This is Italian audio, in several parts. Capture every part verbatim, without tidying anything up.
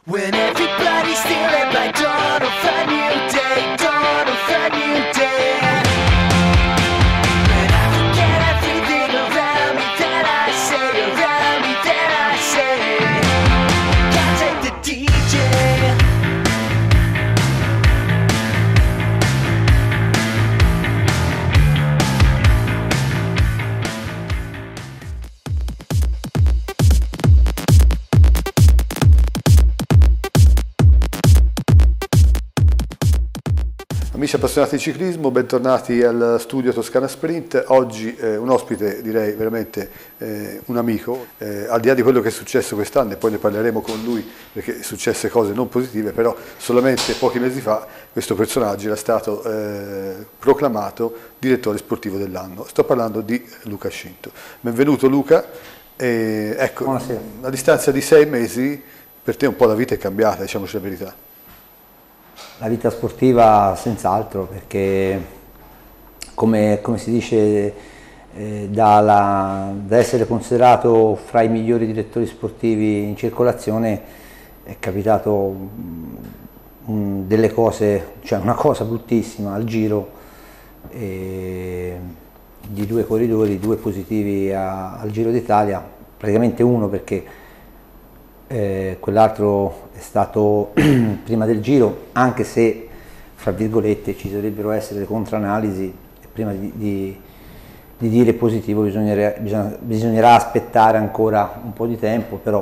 When everybody's stealing by dawn of a new day, dawn of a new day. When I forget everything around me that I say, around me that I say. Can't take the D J. Amici appassionati di ciclismo, bentornati al studio Toscana Sprint. Oggi eh, un ospite, direi veramente eh, un amico, eh, al di là di quello che è successo quest'anno, e poi ne parleremo con lui perché successe cose non positive, però solamente pochi mesi fa questo personaggio era stato eh, proclamato direttore sportivo dell'anno. Sto parlando di Luca Scinto. Benvenuto Luca. E, ecco, Buonasera. A distanza di sei mesi per te un po' la vita è cambiata, diciamoci la verità. La vita sportiva senz'altro, perché come, come si dice, eh, da, da essere considerato fra i migliori direttori sportivi in circolazione è capitato um, delle cose, cioè una cosa bruttissima al Giro, eh, di due corridori, due positivi a, al Giro d'Italia, praticamente uno perché Eh, quell'altro è stato prima del Giro, anche se fra virgolette ci dovrebbero essere le controanalisi e prima di, di, di dire positivo bisognerà, bisogna, bisognerà aspettare ancora un po' di tempo, però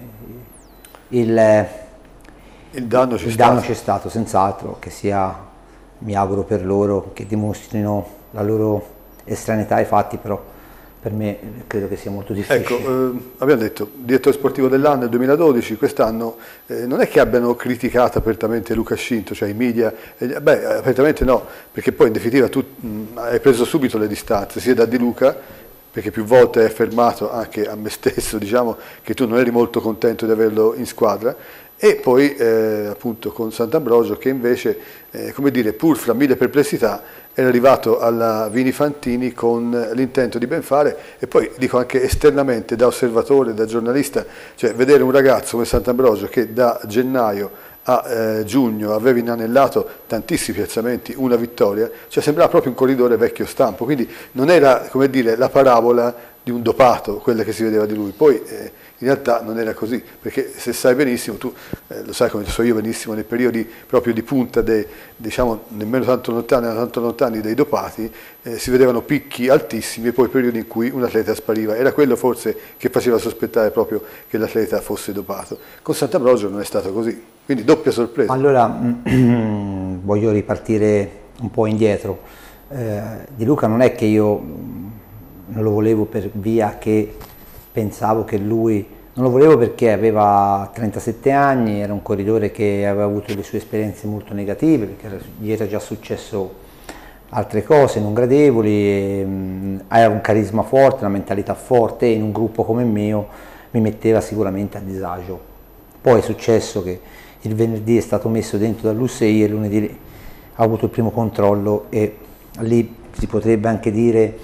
eh, il, il danno c'è il stato, danno c'è stato senz'altro, che sia, mi auguro per loro, che dimostrino la loro estraneità ai fatti, però per me credo che sia molto difficile. Ecco, eh, abbiamo detto, direttore sportivo dell'anno nel duemiladodici, quest'anno eh, non è che abbiano criticato apertamente Luca Scinto, cioè i media, eh, beh, apertamente no, perché poi in definitiva tu mh, hai preso subito le distanze, sia da Di Luca, perché più volte hai affermato anche a me stesso, diciamo, che tu non eri molto contento di averlo in squadra, e poi eh, appunto con Sant'Ambrogio che invece, eh, come dire, pur fra mille perplessità, era arrivato alla Vini Fantini con l'intento di ben fare, e poi dico anche esternamente da osservatore, da giornalista, cioè vedere un ragazzo come Sant'Ambrogio che da gennaio a eh, giugno aveva inanellato tantissimi piazzamenti, una vittoria, cioè sembrava proprio un corridore vecchio stampo, quindi non era, come dire, la parabola di un dopato quella che si vedeva di lui. Poi eh, in realtà non era così, perché se sai benissimo, tu eh, lo sai come lo so io benissimo, nei periodi proprio di punta, dei, diciamo nemmeno tanto lontani, tanto lontani dei dopati, eh, si vedevano picchi altissimi e poi periodi in cui un atleta spariva. Era quello forse che faceva sospettare proprio che l'atleta fosse dopato. Con Sant'Ambrogio non è stato così, quindi doppia sorpresa. Allora voglio ripartire un po' indietro. Eh, Di Luca non è che io non lo volevo per via che pensavo che lui, non lo volevo perché aveva trentasette anni, era un corridore che aveva avuto le sue esperienze molto negative, perché gli era già successo altre cose non gradevoli, e, mh, aveva un carisma forte, una mentalità forte, e in un gruppo come il mio mi metteva sicuramente a disagio. Poi è successo che il venerdì è stato messo dentro dall'U S I e lunedì ha avuto il primo controllo, e lì si potrebbe anche dire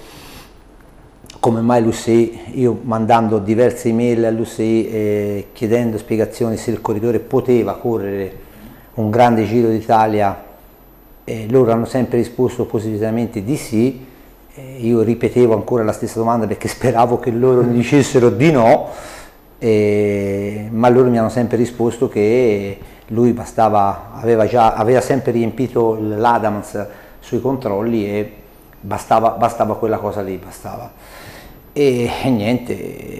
come mai l'U S I, io mandando diverse email all'U S I eh, chiedendo spiegazioni se il corridore poteva correre un grande Giro d'Italia, eh, loro hanno sempre risposto positivamente di sì, eh, io ripetevo ancora la stessa domanda perché speravo che loro mi dicessero di no, eh, ma loro mi hanno sempre risposto che lui bastava, aveva, già, aveva sempre riempito l'Adams sui controlli e bastava, bastava quella cosa lì, bastava. E, e niente,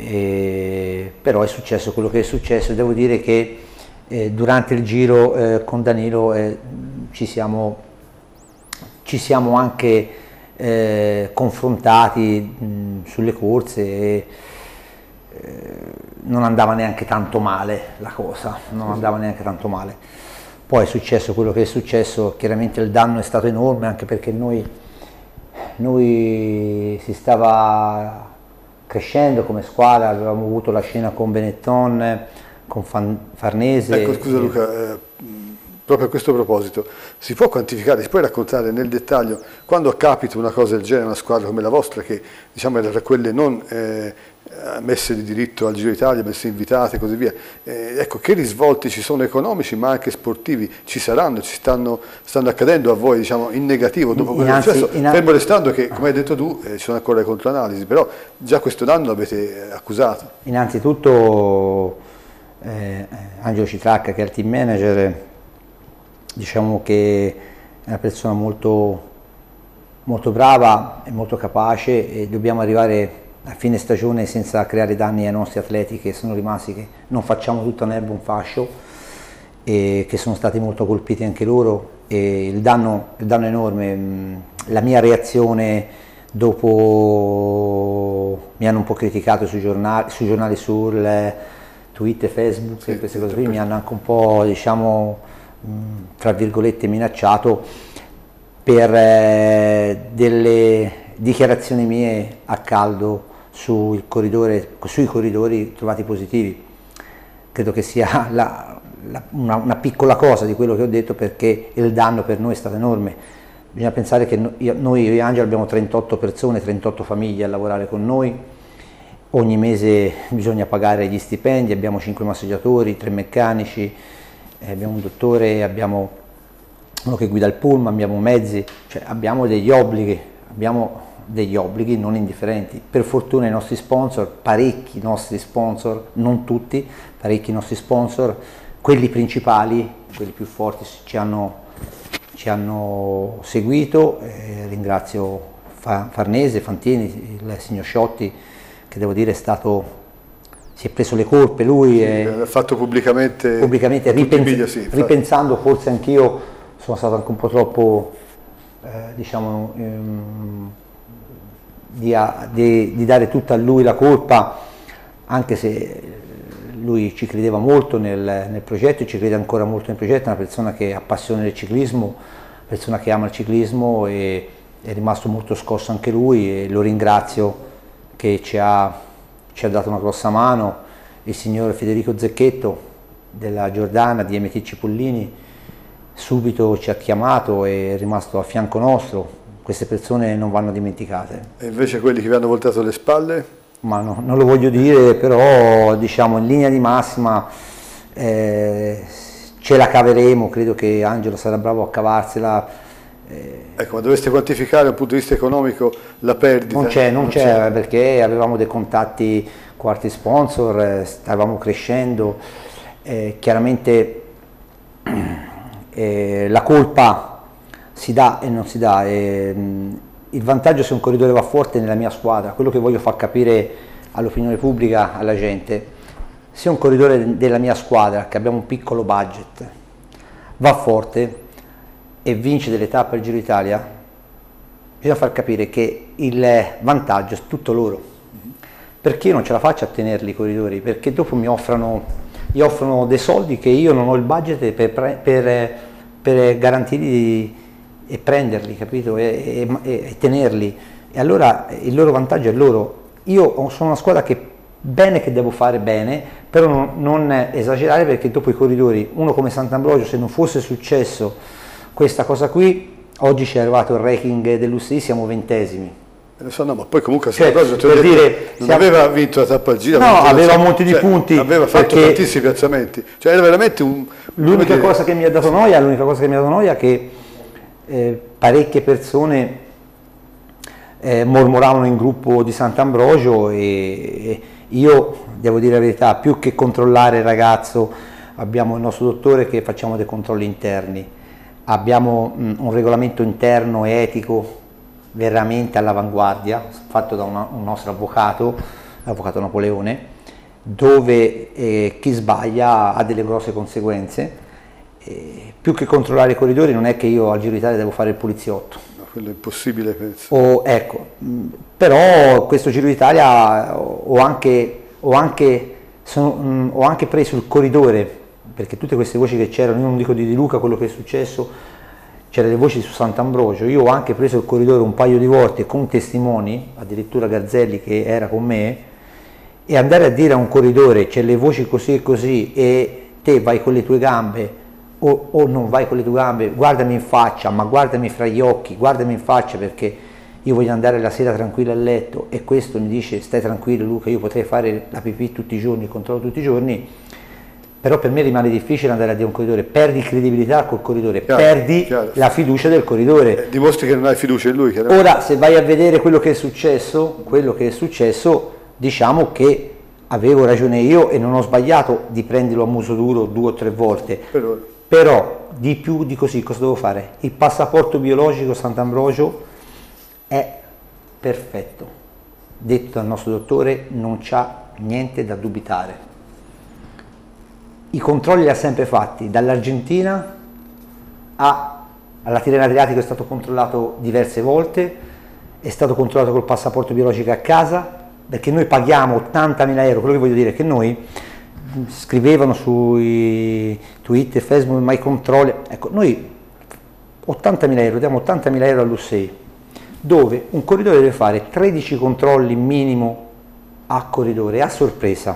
e, però è successo quello che è successo. Devo dire che eh, durante il Giro eh, con Danilo eh, ci, siamo, ci siamo anche eh, confrontati mh, sulle corse, e eh, non andava neanche tanto male la cosa, non andava neanche tanto male. Poi è successo quello che è successo, chiaramente il danno è stato enorme, anche perché noi, noi si stava crescendo come squadra, avevamo avuto la scena con Benetton, con Farnese. Ecco, scusa Luca, eh, proprio a questo proposito, si può quantificare, si può raccontare nel dettaglio quando capita una cosa del genere a una squadra come la vostra, che diciamo era tra quelle non eh, messe di diritto al Giro d'Italia, messe invitate e così via. Eh, ecco, che risvolti ci sono economici ma anche sportivi ci saranno, ci stanno, stanno accadendo a voi, diciamo, in negativo dopo quello che è successo, fermo restando che, come hai detto tu, eh, ci sono ancora le controanalisi, però già questo danno l'avete accusato. Innanzitutto eh, Angelo Citracca, che è il team manager, diciamo che è una persona molto, molto brava e molto capace, e dobbiamo arrivare a fine stagione senza creare danni ai nostri atleti che sono rimasti, che non facciamo tutta un'erba un fascio, e che sono stati molto colpiti anche loro, e il danno, il danno è enorme. La mia reazione dopo, mi hanno un po' criticato sui giornali, sui giornali sul Twitter, Facebook, sì, queste cose qui, mi hanno anche un po', diciamo, tra virgolette minacciato per eh, delle dichiarazioni mie a caldo sul corridore, sui corridori trovati positivi. Credo che sia la, la, una, una piccola cosa di quello che ho detto, perché il danno per noi è stato enorme. Bisogna pensare che io, noi, io e Angelo, abbiamo trentotto persone, trentotto famiglie a lavorare con noi, ogni mese bisogna pagare gli stipendi, abbiamo cinque massaggiatori, tre meccanici, eh, abbiamo un dottore, abbiamo uno che guida il pullman, abbiamo mezzi, cioè abbiamo degli obblighi, abbiamo degli obblighi non indifferenti. Per fortuna i nostri sponsor, parecchi nostri sponsor, non tutti, parecchi nostri sponsor, quelli principali, quelli più forti, ci hanno, ci hanno seguito. Eh, ringrazio Farnese, Fantini, il signor Sciotti, che devo dire è stato, si è preso le colpe lui, sì, e l'ha fatto pubblicamente, pubblicamente ripens media, sì, ripensando, forse anch'io sono stato anche un po' troppo eh, diciamo ehm, di, di, di dare tutta a lui la colpa, anche se lui ci credeva molto nel, nel progetto, ci crede ancora molto nel progetto, è una persona che ha passione del ciclismo, una persona che ama il ciclismo, e è rimasto molto scosso anche lui, e lo ringrazio che ci ha, ci ha dato una grossa mano. Il signor Federico Zecchetto della Giordana di M T Cipollini subito ci ha chiamato, e è rimasto a fianco nostro. Queste persone non vanno dimenticate. E invece quelli che vi hanno voltato le spalle? Ma no, non lo voglio dire, però diciamo in linea di massima eh, ce la caveremo, credo che Angelo sarà bravo a cavarsela. Eh, ecco, ma dovreste quantificare dal punto di vista economico la perdita? Non c'è, non c'è, perché avevamo dei contatti con altri sponsor, eh, stavamo crescendo, eh, chiaramente eh, la colpa si dà e non si dà. E, mh, il vantaggio se un corridore va forte nella mia squadra, quello che voglio far capire all'opinione pubblica, alla gente, se un corridore della mia squadra, che abbiamo un piccolo budget, va forte e vince delle tappe al Giro d'Italia, bisogna far capire che il vantaggio è tutto loro, perché io non ce la faccio a tenerli i corridori, perché dopo mi offrono, gli offrono dei soldi che io non ho il budget per, per, per garantirli e prenderli, capito? E, e, e tenerli, e allora il loro vantaggio è loro. Io sono una squadra che bene che devo fare bene, però non, non esagerare, perché dopo i corridori, uno come Sant'Ambrogio, se non fosse successo questa cosa qui, oggi ci è arrivato il ranking dell'U C I, siamo ventesimi. So, no, ma poi comunque cioè, per detto, dire, non siamo... aveva vinto la tappa al Giro, no, aveva molti di cioè, punti, aveva fatto tantissimi piazzamenti, cioè era veramente un... L'unica dire... cosa che mi ha dato noia, l'unica cosa che mi ha dato noia è che eh, parecchie persone eh, mormoravano in gruppo di Sant'Ambrogio, e, e io devo dire la verità, più che controllare il ragazzo, abbiamo il nostro dottore che facciamo dei controlli interni, abbiamo mh, un regolamento interno e etico veramente all'avanguardia, fatto da una, un nostro avvocato, l'avvocato Napoleone, dove eh, chi sbaglia ha delle grosse conseguenze. Eh, più che controllare i corridori, non è che io al Giro d'Italia devo fare il poliziotto. No, quello è impossibile, penso. O, ecco, mh, però questo Giro d'Italia ho anche, ho, anche, sono, mh, ho anche preso il corridore, perché tutte queste voci che c'erano, io non dico di Di Luca quello che è successo, c'erano le voci su Sant'Ambrogio, io ho anche preso il corridore un paio di volte con testimoni, addirittura Garzelli che era con me, e andare a dire a un corridore c'è le voci così e così e te vai con le tue gambe o, o non vai con le tue gambe, guardami in faccia, ma guardami fra gli occhi, guardami in faccia, perché io voglio andare la sera tranquillo a letto e questo mi dice stai tranquillo Luca, io potrei fare la pipì tutti i giorni, il controllo tutti i giorni, però per me rimane difficile andare a dire a un corridore, perdi credibilità col corridore, chiaro, perdi chiaro. la fiducia del corridore. Eh, dimostri che non hai fiducia in lui. Ora se vai a vedere quello che è successo, quello che è successo, diciamo che avevo ragione io e non ho sbagliato di prenderlo a muso duro due o tre volte, però, però di più di così cosa devo fare? Il passaporto biologico Sant'Ambrogio è perfetto, detto dal nostro dottore, non c'ha niente da dubitare. I controlli li ha sempre fatti, dall'Argentina alla Tirrenia Adriatico è stato controllato diverse volte, è stato controllato col passaporto biologico a casa, perché noi paghiamo ottantamila euro, quello che voglio dire è che noi scrivevano sui Twitter, Facebook, ma i controlli, ecco, noi ottantamila euro, diamo ottantamila euro all'U S E I, dove un corridore deve fare tredici controlli minimo a corridore, a sorpresa.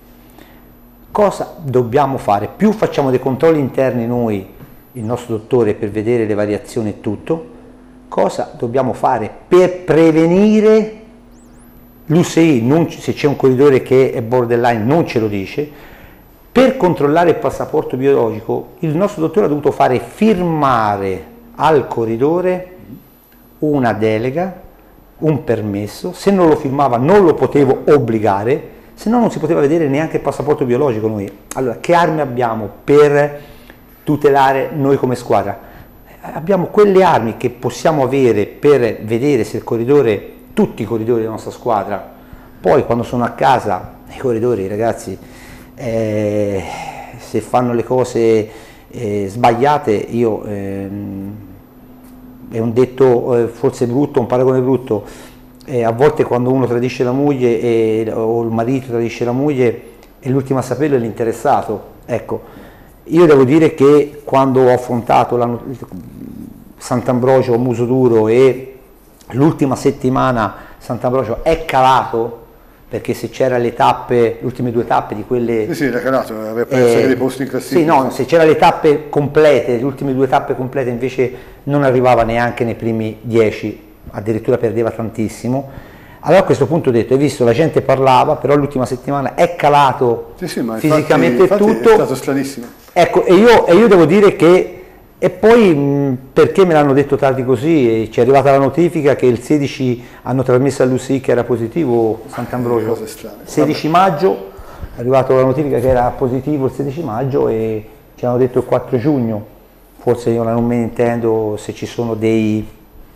Cosa dobbiamo fare? Più facciamo dei controlli interni noi, il nostro dottore, per vedere le variazioni e tutto, cosa dobbiamo fare per prevenire l'U S E I, non, se c'è un corridore che è borderline non ce lo dice, per controllare il passaporto biologico il nostro dottore ha dovuto fare firmare al corridore una delega, un permesso, se non lo firmava non lo potevo obbligare, se no non si poteva vedere neanche il passaporto biologico noi. Allora, che armi abbiamo per tutelare noi come squadra? Abbiamo quelle armi che possiamo avere per vedere se il corridore, tutti i corridori della nostra squadra, poi quando sono a casa, i corridori, ragazzi, eh, se fanno le cose eh, sbagliate, io... Ehm, è un detto eh, forse brutto, un paragone brutto, eh, a volte quando uno tradisce la moglie e, o il marito tradisce la moglie e l'ultimo a saperlo è l'interessato. Ecco, io devo dire che quando ho affrontato Sant'Ambrogio a muso duro e l'ultima settimana Sant'Ambrogio è calato, perché se c'era le tappe, le ultime due tappe di quelle... Sì, sì, era calato, aveva perso eh, dei posti in classifica. Sì, no, se c'era le tappe complete, le ultime due tappe complete invece non arrivava neanche nei primi dieci, addirittura perdeva tantissimo. Allora a questo punto ho detto, hai visto, la gente parlava, però l'ultima settimana è calato sì, sì, ma fisicamente infatti, infatti tutto. È stato stranissimo. Ecco, e io, e io devo dire che... E poi mh, perché me l'hanno detto tardi così? Ci è arrivata la notifica che il sedici hanno trasmesso all'U S I che era positivo Sant'Ambrogio. sedici maggio è arrivata la notifica che era positivo il sedici maggio e ci hanno detto il quattro giugno. Forse io non me ne intendo se ci sono dei,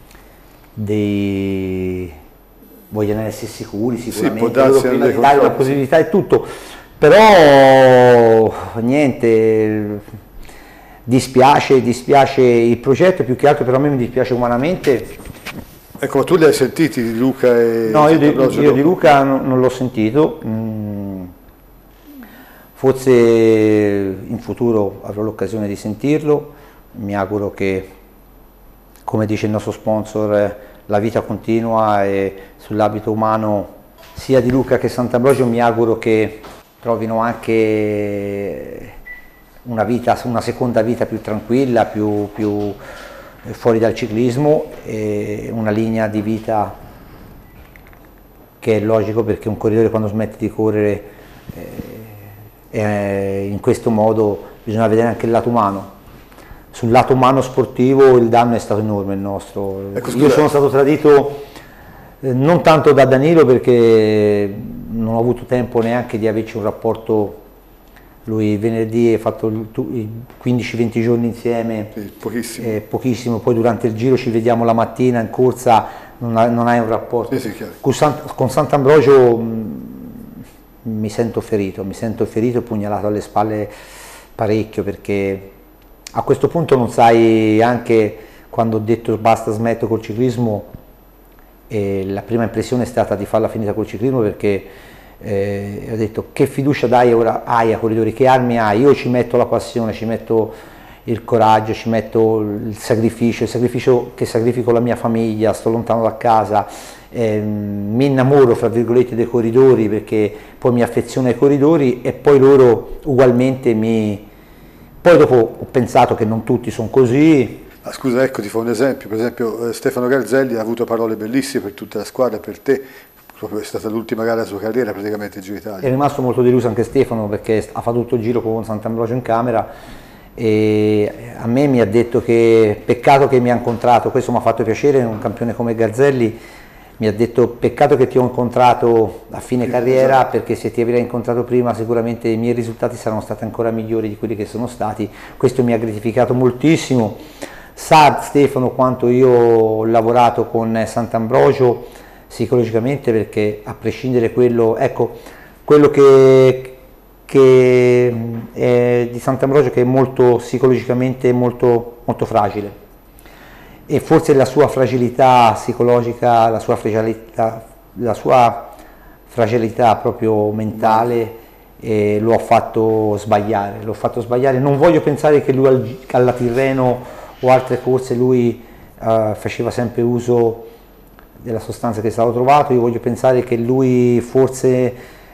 dei vogliono essere sicuri sicuramente, sì, loro prima di dare una positività e tutto, però niente. Dispiace, dispiace il progetto, più che altro però a me mi dispiace umanamente. Ecco, ma tu li hai sentiti di Luca e... No, io di, io di Luca non, non l'ho sentito, mm, forse in futuro avrò l'occasione di sentirlo, mi auguro che, come dice il nostro sponsor, la vita continua e sull'abito umano sia di Luca che Sant'Ambrogio mi auguro che trovino anche... Una, vita, una seconda vita più tranquilla, più, più fuori dal ciclismo, e una linea di vita che è logico perché un corridore quando smette di correre eh, eh, in questo modo bisogna vedere anche il lato umano. Sul lato umano sportivo il danno è stato enorme il nostro. Ecco, io sono stato tradito eh, non tanto da Danilo perché non ho avuto tempo neanche di averci un rapporto. Lui venerdì ha fatto quindici venti giorni insieme, sì, pochissimo. Eh, pochissimo, poi durante il giro ci vediamo la mattina in corsa, non, ha, non hai un rapporto. Sì, sì, con, Sant, con Sant'Ambrogio mi sento ferito, mi sento ferito e pugnalato alle spalle parecchio, perché a questo punto non sai, anche quando ho detto basta, smetto col ciclismo, eh, la prima impressione è stata di farla finita col ciclismo, perché Eh, ho detto che fiducia dai ora hai a corridori, che armi hai? Io ci metto la passione, ci metto il coraggio, ci metto il sacrificio, il sacrificio che sacrifico la mia famiglia, sto lontano da casa, eh, mi innamoro fra virgolette dei corridori perché poi mi affeziono ai corridori e poi loro ugualmente mi... Poi dopo ho pensato che non tutti sono così. Ma scusa, ecco, ti fa un esempio, per esempio eh, Stefano Garzelli ha avuto parole bellissime per tutta la squadra, per te, proprio è stata l'ultima gara della sua carriera praticamente in Giro Italia. È rimasto molto deluso anche Stefano perché ha fatto tutto il giro con Sant'Ambrogio in camera e a me mi ha detto che peccato che mi ha incontrato, questo mi ha fatto piacere, un campione come Garzelli mi ha detto peccato che ti ho incontrato a fine sì, carriera, esatto. Perché se ti avrei incontrato prima sicuramente i miei risultati saranno stati ancora migliori di quelli che sono stati, questo mi ha gratificato moltissimo. Sa Stefano quanto io ho lavorato con Sant'Ambrogio psicologicamente, perché a prescindere quello, ecco, quello che, che è di Sant'Ambrogio che è molto psicologicamente molto, molto fragile. E forse la sua fragilità psicologica, la sua fragilità, la sua fragilità proprio mentale eh, lo ha fatto sbagliare, l'ho fatto sbagliare. Non voglio pensare che lui al, alla Tirreno o altre corse lui eh, faceva sempre uso della sostanza che è stato trovato, io voglio pensare che lui forse,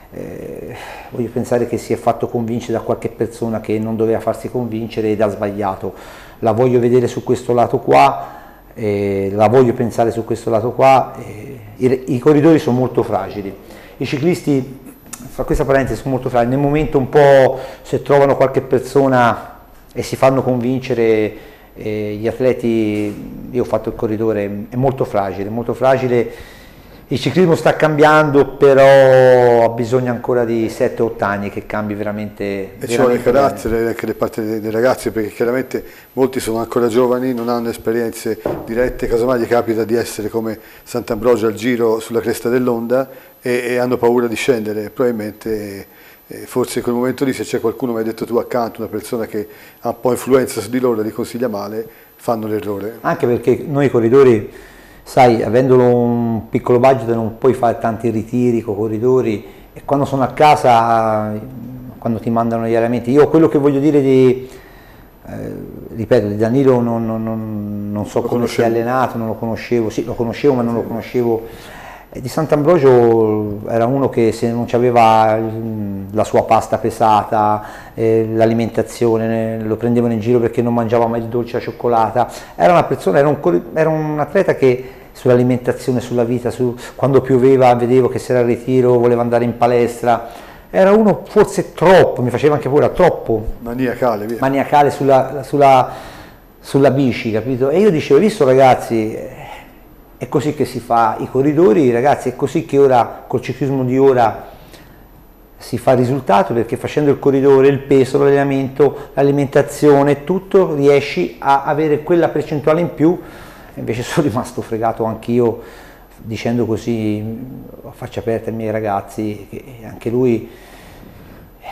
eh, voglio pensare che si è fatto convincere da qualche persona che non doveva farsi convincere ed ha sbagliato. La voglio vedere su questo lato qua. Eh, la voglio pensare su questo lato qua, eh, i, i corridori sono molto fragili, i ciclisti, fra questa parentesi, sono molto fragili, nel momento un po' se trovano qualche persona e si fanno convincere, eh, gli atleti, io ho fatto il corridore, è molto fragile, molto fragile. Il ciclismo sta cambiando, però ha bisogno ancora di sette otto anni che cambi veramente. E ci vuole carattere anche da parte dei, dei ragazzi, perché chiaramente molti sono ancora giovani, non hanno esperienze dirette, casomai gli capita di essere come Sant'Ambrogio al Giro sulla cresta dell'onda e, e hanno paura di scendere, probabilmente eh, forse in quel momento lì se c'è qualcuno, mi hai detto tu accanto, una persona che ha un po' influenza su di loro, li consiglia male, fanno l'errore. Anche perché noi corridori, sai, avendolo un piccolo budget non puoi fare tanti ritiri con corridori e quando sono a casa, quando ti mandano gli allenamenti, io quello che voglio dire di, eh, ripeto, di Danilo non, non, non, non so lo come si è allenato, non lo conoscevo, sì lo conoscevo ma non sì. lo conoscevo, e di Sant'Ambrogio era uno che se non aveva la sua pasta pesata, eh, l'alimentazione, lo prendevano in giro perché non mangiava mai il dolce alla cioccolata, era una persona, era un, era un atleta che sull'alimentazione, sulla vita, su, quando pioveva vedevo che si era al ritiro, voleva andare in palestra, era uno forse troppo, mi faceva anche paura, troppo maniacale, via. maniacale sulla, sulla, sulla bici, capito? E io dicevo, visto ragazzi, è così che si fa i corridori, ragazzi, è così che ora, col ciclismo di ora, si fa il risultato, perché facendo il corridore, il peso, l'allenamento, l'alimentazione, tutto, riesci a avere quella percentuale in più. Invece sono rimasto fregato anch'io, dicendo così a faccia aperta ai miei ragazzi, che anche lui, eh,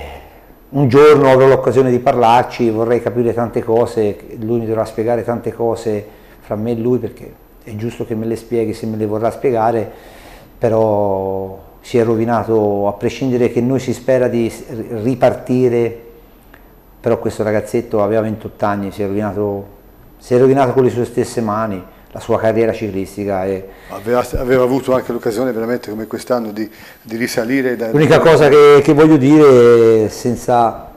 un giorno avrò l'occasione di parlarci, vorrei capire tante cose, lui mi dovrà spiegare tante cose fra me e lui, perché è giusto che me le spieghi se me le vorrà spiegare, però si è rovinato, a prescindere che noi si spera di ripartire, però questo ragazzetto aveva ventotto anni, si è rovinato, si è rovinato con le sue stesse mani la sua carriera ciclistica. E aveva, aveva avuto anche l'occasione veramente come quest'anno di, di risalire. Da... L'unica cosa che, che voglio dire, senza,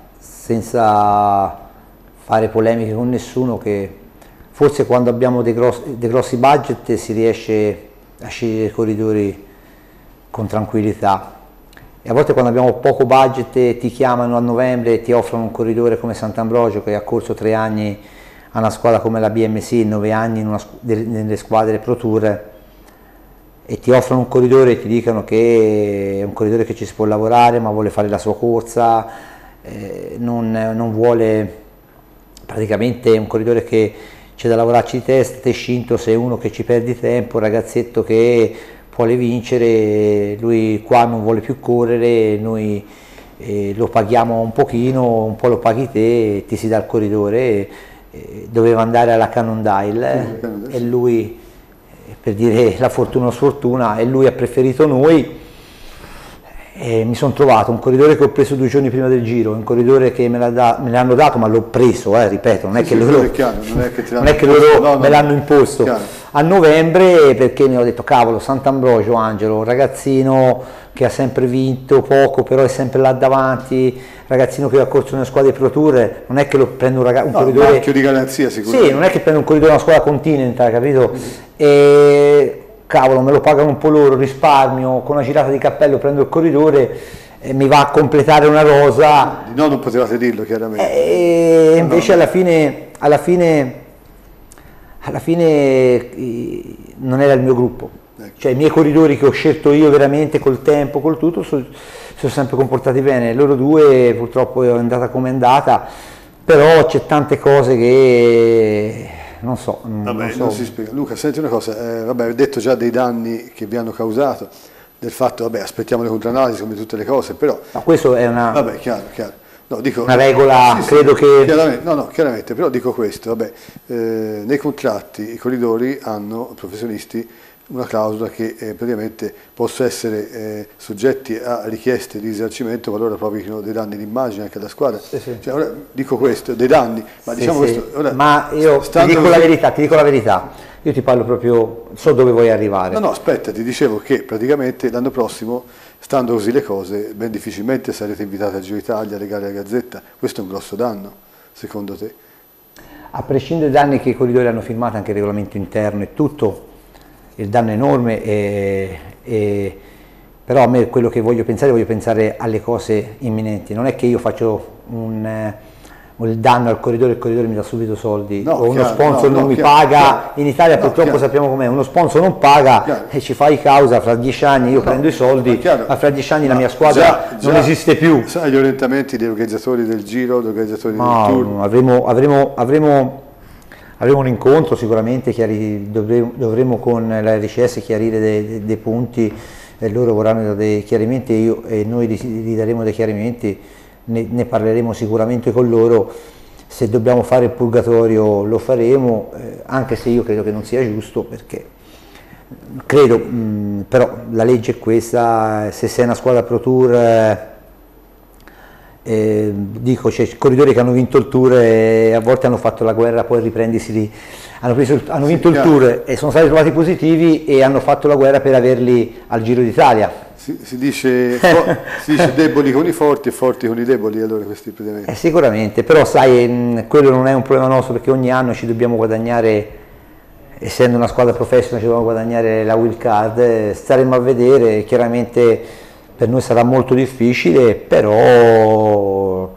senza fare polemiche con nessuno, che forse quando abbiamo dei grossi, dei grossi budget si riesce a scegliere i corridori con tranquillità, e a volte quando abbiamo poco budget ti chiamano a novembre e ti offrono un corridore come Sant'Ambrogio che ha corso tre anni a una squadra come la B M C, nove anni in una, nelle squadre Pro Tour, e ti offrono un corridore e ti dicono che è un corridore che ci si può lavorare ma vuole fare la sua corsa, eh, non, non vuole, praticamente è un corridore che c'è da lavorarci di testa, te Scinto sei uno che ci perdi tempo, ragazzetto che vuole vincere, lui qua non vuole più correre, noi eh, lo paghiamo un pochino, un po' lo paghi te, ti si dà il corridore, eh, doveva andare alla Cannondale eh, e lui, eh, per dire la fortuna o sfortuna, e lui ha preferito noi. E mi sono trovato un corridore che ho preso due giorni prima del Giro, un corridore che me l'hanno dato, ma l'ho preso, eh, ripeto, non è che loro, non è che loro me l'hanno imposto. Chiaro. a novembre, perché mi ho detto cavolo, Sant'Ambrogio Angelo, un ragazzino che ha sempre vinto poco, però è sempre là davanti, ragazzino che ha corso nelle squadre Pro Tour, non è che lo prendo un, ragazzo, un no, corridore... marchio di garanzia sicuramente. Sì, non è che prendo un corridore una squadra Continental, capito? Mm-hmm. E cavolo, me lo pagano un po' loro, risparmio, con una girata di cappello prendo il corridore e mi va a completare una rosa. No, non potevate dirlo chiaramente. E invece no. alla fine, alla fine, alla fine non era il mio gruppo. Ecco. Cioè i miei corridori che ho scelto io veramente col tempo, col tutto, sono, sono sempre comportati bene. Loro due purtroppo è andata come è andata, però c'è tante cose che non so. Vabbè, non, so. non si spiega. Luca, senti una cosa, eh, vabbè, hai detto già dei danni che vi hanno causato, del fatto, vabbè, aspettiamo le controanalisi come tutte le cose, però... Ma questo è una... Vabbè, chiaro, chiaro. No, dico, una regola, sì, credo sì, che... Chiaramente, no, no, chiaramente, però dico questo, vabbè, eh, nei contratti i corridori hanno, i professionisti, una clausola che eh, praticamente possa essere eh, soggetti a richieste di risarcimento qualora provochino dei danni d'immagine anche alla squadra. Sì, sì. Cioè, ora dico questo, dei danni, ma sì, diciamo sì. questo... Ora, ma io ti dico così... la verità, ti dico la verità, io ti parlo proprio, so dove vuoi arrivare. No, no, aspetta, ti dicevo che praticamente l'anno prossimo, stando così le cose, ben difficilmente sarete invitati a Giro Italia, alle gare della Gazzetta, questo è un grosso danno, secondo te? A prescindere dai danni che i corridori hanno firmato, anche il regolamento interno e tutto, il danno è enorme, e, e, però a me quello che voglio pensare, voglio pensare alle cose imminenti, non è che io faccio un, eh, un danno al corridore, il corridore mi dà subito soldi, no, o uno chiaro, sponsor no, non no, mi chiaro, paga, chiaro. In Italia no, purtroppo chiaro. sappiamo com'è, uno sponsor non paga chiaro. e ci fai causa, fra dieci anni io no, prendo i soldi, ma, ma fra dieci anni no, la mia squadra già, non già, esiste più. Sai gli orientamenti dei organizzatori del Giro, degli organizzatori no, del Tour? Avremo, avremo, avremo Avremo un incontro sicuramente, chiari, dovremo, dovremo con la R C S chiarire dei, dei, dei punti, e loro vorranno dei chiarimenti e, io, e noi gli daremo dei chiarimenti, ne, ne parleremo sicuramente con loro, se dobbiamo fare il purgatorio lo faremo, eh, anche se io credo che non sia giusto, perché credo, mh, però la legge è questa, se sei una squadra Pro Tour... Eh, Eh, dico, c'è corridori che hanno vinto il Tour e a volte hanno fatto la guerra, poi riprendisi lì, hanno, preso il, hanno vinto sì, il Tour e sono stati trovati positivi e hanno fatto la guerra per averli al Giro d'Italia. Si, si, dice, si dice deboli con i forti e forti con i deboli, allora questi praticamente. Eh, sicuramente, però sai, mh, quello non è un problema nostro, perché ogni anno ci dobbiamo guadagnare, essendo una squadra professionale ci dobbiamo guadagnare la wild card, eh, staremo a vedere, chiaramente per noi sarà molto difficile, però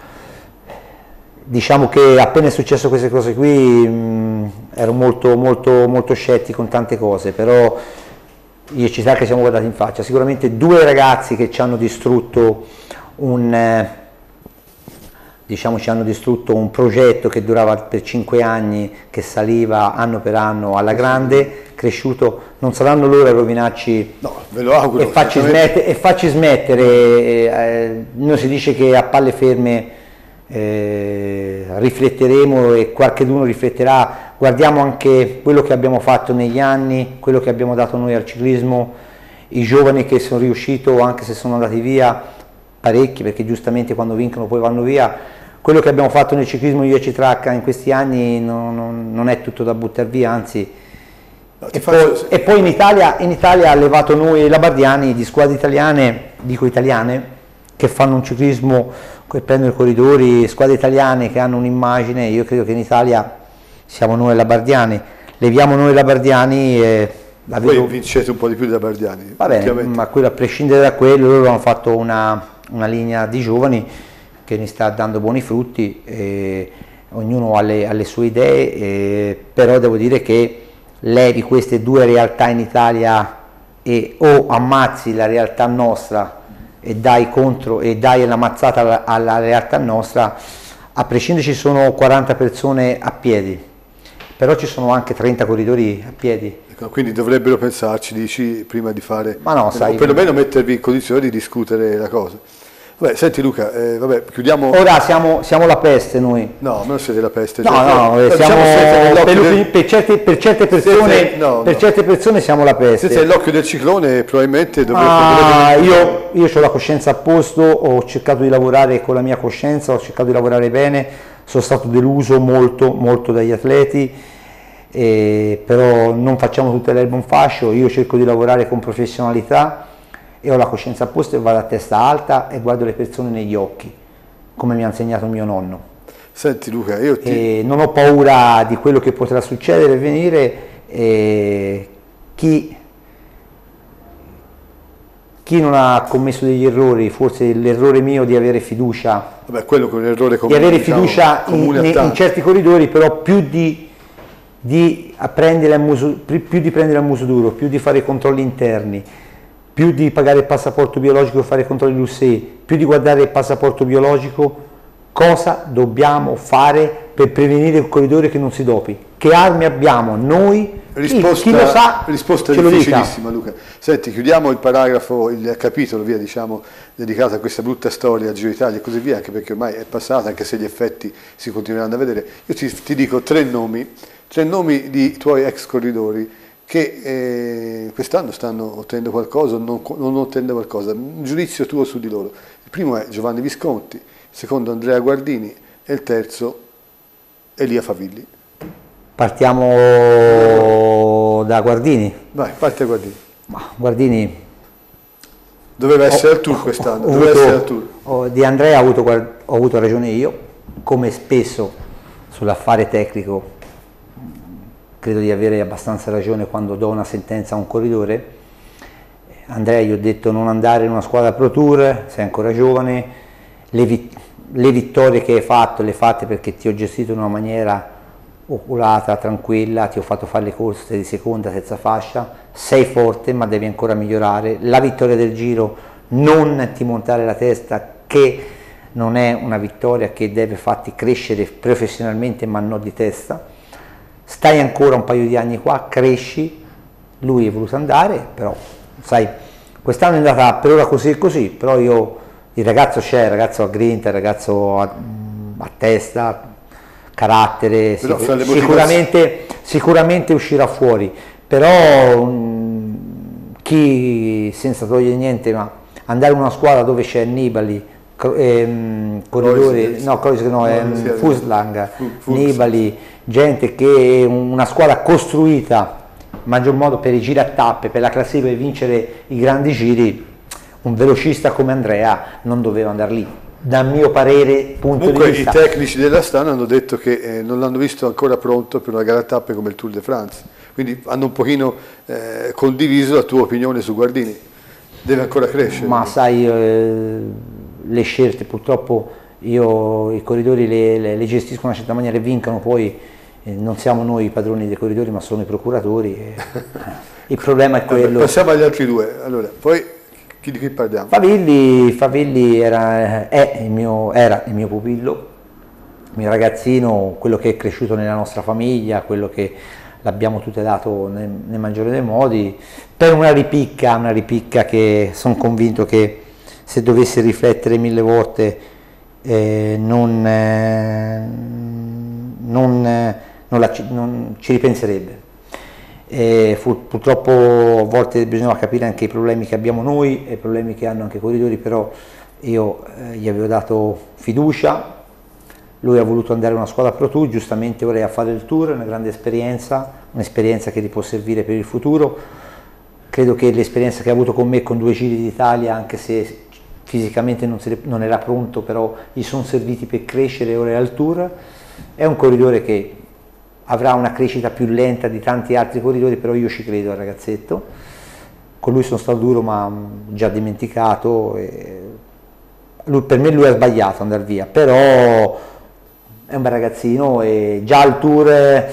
diciamo che appena è successo queste cose qui mh, ero molto, molto, molto scettico con tante cose, però io ci sa che siamo guardati in faccia. Sicuramente due ragazzi che ci hanno distrutto un, eh, diciamo, ci hanno distrutto un progetto che durava per cinque anni, che saliva anno per anno alla grande, cresciuto, non saranno loro a rovinarci, no, ve lo auguro, e farci smettere, e farci smettere eh, noi si dice che a palle ferme eh, rifletteremo e qualcheduno rifletterà, guardiamo anche quello che abbiamo fatto negli anni, quello che abbiamo dato noi al ciclismo, i giovani che sono riusciti, anche se sono andati via parecchi, perché giustamente quando vincono poi vanno via, quello che abbiamo fatto nel ciclismo io e Citracca in questi anni non, non, non è tutto da buttare via, anzi. E poi, e poi in Italia, in Italia ha levato noi labardiani di squadre italiane, dico italiane, che fanno un ciclismo, che prendono i corridori, squadre italiane che hanno un'immagine, io credo che in Italia siamo noi labardiani, leviamo noi labardiani e... La Voi vedo... vincete un po' di più dei labardiani. Va bene, ma quello, a prescindere da quello, loro hanno fatto una, una linea di giovani che ne sta dando buoni frutti, e ognuno ha le, ha le sue idee, e, però devo dire che levi queste due realtà in Italia e o ammazzi la realtà nostra e dai contro e dai la mazzata alla, alla realtà nostra, a prescindere ci sono quaranta persone a piedi, però ci sono anche trenta corridori a piedi. Ecco, quindi dovrebbero pensarci, dici, prima di fare, ma no, sai, o perlomeno mettervi in condizione di discutere la cosa. Vabbè, senti Luca, eh, vabbè, chiudiamo... Ora siamo, siamo la peste noi. No, ma non siete la peste. No, cioè, no, no, siamo, diciamo per, del... per, certe, per, certe persone, siete, no, per no. certe persone siamo la peste. Se sei l'occhio del ciclone probabilmente dovrete... Ah, io, io ho la coscienza a posto, ho cercato di lavorare con la mia coscienza, ho cercato di lavorare bene, sono stato deluso molto, molto dagli atleti, e, però non facciamo tutte l'erba un fascio, io cerco di lavorare con professionalità e ho la coscienza a posto e vado a testa alta e guardo le persone negli occhi, come mi ha insegnato mio nonno. Senti Luca, io ti... E non ho paura di quello che potrà succedere e venire, e chi, chi non ha commesso degli errori, forse l'errore mio di avere fiducia, Vabbè, quello che è un errore comune, di avere diciamo, fiducia in, comune a in tanti. certi corridori, però più di, di, a prendere a muso, più di prendere a muso duro, più di fare i controlli interni, più di pagare il passaporto biologico e fare i controlli l'U S E I, più di guardare il passaporto biologico, cosa dobbiamo fare per prevenire un corridore che non si dopi? Che armi abbiamo noi? Risposta, chi, chi lo sa, risposta ce lo dica. difficilissima Luca. Senti, chiudiamo il paragrafo, il capitolo via, diciamo, dedicato a questa brutta storia, a Giro Italia e così via, anche perché ormai è passata, anche se gli effetti si continueranno a vedere. Io ti, ti dico tre nomi, tre nomi di tuoi ex corridori che eh, quest'anno stanno ottenendo qualcosa o non, non ottenendo qualcosa. Un giudizio tuo su di loro. Il primo è Giovanni Visconti, il secondo Andrea Guardini e il terzo Elia Favilli. Partiamo da Guardini. Vai, parte Guardini. Ma Guardini Doveva essere ho- al tour quest'anno, ho doveva avuto- essere al tour. ho- di Andrea ho avuto, guard- ho avuto ragione io, come spesso sull'affare tecnico credo di avere abbastanza ragione quando do una sentenza a un corridore. Andrea, gli ho detto non andare in una squadra Pro Tour, sei ancora giovane, le, vit- le vittorie che hai fatto le hai fatte perché ti ho gestito in una maniera oculata, tranquilla, ti ho fatto fare le corse di seconda, terza fascia, sei forte ma devi ancora migliorare, la vittoria del Giro non ti montare la testa, che non è una vittoria che deve farti crescere professionalmente ma non di testa, stai ancora un paio di anni qua, cresci, lui è voluto andare, però sai, quest'anno è andata per ora così e così, però io, il ragazzo c'è, il ragazzo ha grinta, il ragazzo ha, ha testa, carattere, Però sicur- fra le sicuramente, sicuramente uscirà fuori, però mh, chi, senza togliere niente, ma andare in una squadra dove c'è Nibali, Cro- ehm, corridori, Kreuzler. no, Kreuzler no, No, ehm, sì, Fuslang, Fu- Fuchs. Nibali, gente che è una squadra costruita maggior modo per i giri a tappe, per la classifica e vincere i grandi giri, un velocista come Andrea non doveva andare lì, dal mio parere, punto Comunque di i vista. tecnici dell'Astana hanno detto che eh, non l'hanno visto ancora pronto per una gara a tappe come il Tour de France, quindi hanno un pochino eh, condiviso la tua opinione su Guardini, deve ancora crescere. Ma sai, eh, le scelte purtroppo io i corridori le, le, le gestisco in una certa maniera e vincono, poi eh, non siamo noi i padroni dei corridori ma sono i procuratori e, il problema è Vabbè, quello. passiamo agli altri due, allora, poi chi, di chi parliamo? Favilli, Favilli era, è il mio, era il mio pupillo, il mio ragazzino, quello che è cresciuto nella nostra famiglia, quello che l'abbiamo tutelato nel, nel maggiore dei modi, per una ripicca, una ripicca che sono convinto che se dovesse riflettere mille volte eh, non, eh, non, eh, non, la, non ci ripenserebbe. E fu, purtroppo a volte bisognava capire anche i problemi che abbiamo noi e i problemi che hanno anche i corridori, però io eh, gli avevo dato fiducia, lui ha voluto andare a una squadra Pro Tour, giustamente ora è a fare il Tour, è una grande esperienza, un'esperienza che gli può servire per il futuro. Credo che l'esperienza che ha avuto con me con due giri d'Italia, anche se fisicamente non, se, non era pronto, però gli sono serviti per crescere, ora è al Tour. È un corridore che avrà una crescita più lenta di tanti altri corridori, però io ci credo al ragazzetto. Con lui sono stato duro ma già dimenticato. E lui, per me lui ha sbagliato ad andare via, però è un bel ragazzino e già al Tour eh,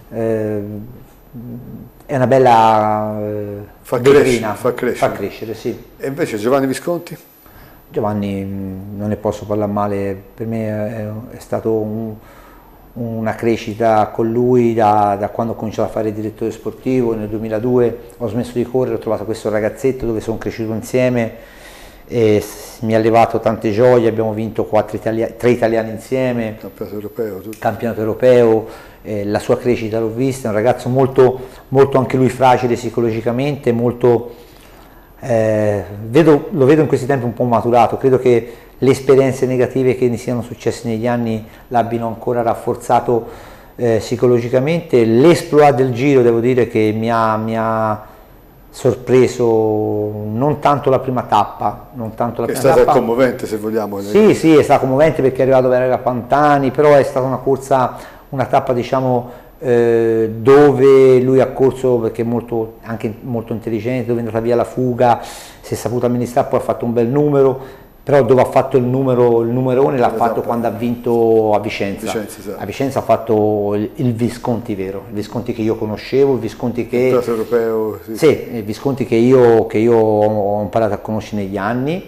è una bella eh, Fa vetrina, crescere, fa crescere. fa crescere, sì. E invece Giovanni Visconti? Giovanni mh, non ne posso parlare male, per me è, è stato un, una crescita con lui da, da quando ho cominciato a fare il direttore sportivo, nel duemiladue ho smesso di correre, ho trovato questo ragazzetto dove sono cresciuto insieme e mi ha levato tante gioie, abbiamo vinto quattro itali- tre italiani insieme, Campionato europeo, tutto. campionato europeo, eh, la sua crescita l'ho vista, è un ragazzo molto, molto anche lui fragile psicologicamente, molto, eh, vedo, lo vedo in questi tempi un po' maturato, credo che le esperienze negative che ne siano successe negli anni l'abbiano ancora rafforzato eh, psicologicamente. L'esploit del Giro devo dire che mi ha, mi ha sorpreso non tanto la prima tappa, non tanto la È prima stata tappa. commovente, se vogliamo. Sì, sì, è stata commovente perché è arrivato Valerio Pantani, però è stata una corsa, una tappa diciamo eh, dove lui ha corso perché è molto, anche molto intelligente, dove è andata via la fuga, si è saputo amministrare, poi ha fatto un bel numero, però dove ha fatto il numero, il numerone l'ha fatto quando ha vinto a Vicenza. Vicenza, esatto. A Vicenza ha fatto il, il Visconti vero, il Visconti che io conoscevo, il Visconti che... Il pilota europeo, sì. Sì, il Visconti che io, che io ho imparato a conoscere negli anni.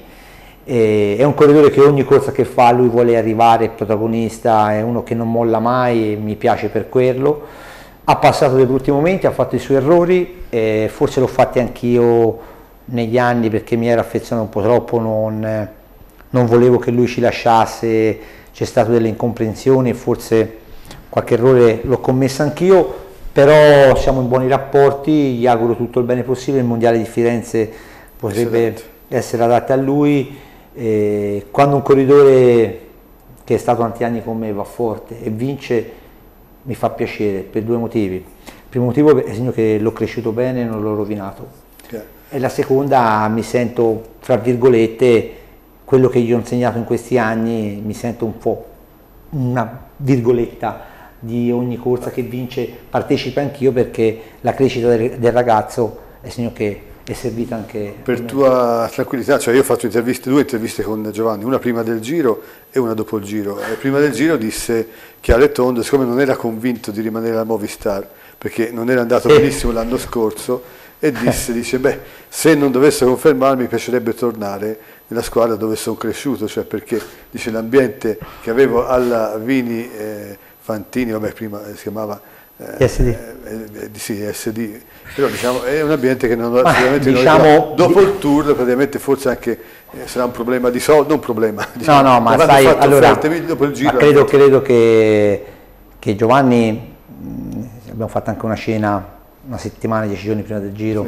E è un corridore che ogni corsa che fa lui vuole arrivare protagonista, è uno che non molla mai e mi piace per quello. Ha passato dei brutti momenti, ha fatto i suoi errori, e forse l'ho fatti anch'io negli anni perché mi ero affezionato un po' troppo, non, non volevo che lui ci lasciasse, c'è stato delle incomprensioni e forse qualche errore l'ho commesso anch'io, però siamo in buoni rapporti, gli auguro tutto il bene possibile, il Mondiale di Firenze potrebbe Eccellente. essere adatto a lui. Eh, quando un corridore che è stato tanti anni con me va forte e vince mi fa piacere per due motivi. Il primo motivo è il segno che l'ho cresciuto bene e non l'ho rovinato, Yeah. e la seconda mi sento, fra virgolette, quello che gli ho insegnato in questi anni, mi sento un po' una virgoletta di ogni corsa che vince, partecipo anch'io perché la crescita del, del ragazzo è segno che è servita anche Per a me. tua tranquillità, cioè io ho fatto interviste, due interviste con Giovanni, una prima del Giro e una dopo il Giro. E prima del Giro disse chiaro e tondo, siccome non era convinto di rimanere alla Movistar, perché non era andato Sì. benissimo l'anno scorso, e disse, dice, beh, se non dovesse confermarmi mi piacerebbe tornare nella squadra dove sono cresciuto, cioè perché, dice, l'ambiente che avevo alla Vini eh, Fantini, vabbè, prima si chiamava eh, S D. eh, eh, sì, S D, però diciamo è un ambiente che non, Ma, sicuramente non diciamo, arriva. Dopo il tour praticamente forse anche eh, sarà un problema di soldi, non un problema, diciamo, No, no, ma l'hanno sai, fatto allora, forte, dopo il Giro ma hanno credo, fatto- credo che, che Giovanni, mh, abbiamo fatto anche una cena una settimana, dieci giorni prima del Giro,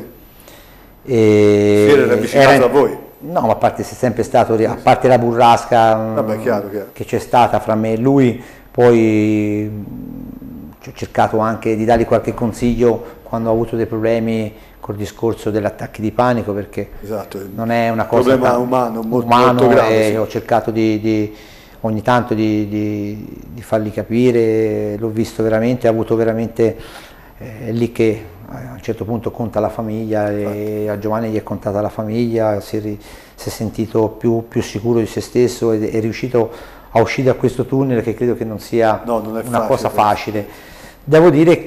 e Si era ravvicinato a voi. No, ma a parte se è sempre stato, a parte la burrasca mh, Vabbè, chiaro, chiaro. che c'è stata fra me e lui, poi mh, ho cercato anche di dargli qualche consiglio quando ho avuto dei problemi col discorso degli attacchi di panico, perché Esatto, non è una cosa problema tan- umano molto, umano, molto grave, e sì. ho cercato di, di ogni tanto di, di, di fargli capire, l'ho visto veramente, ha avuto veramente eh, lì che a un certo punto conta la famiglia, e a Giovanni gli è contata la famiglia, si è, ri- si è sentito più, più sicuro di se stesso ed è riuscito a uscire da questo tunnel che credo che non sia No, non è una facile, cosa questo. facile. Devo dire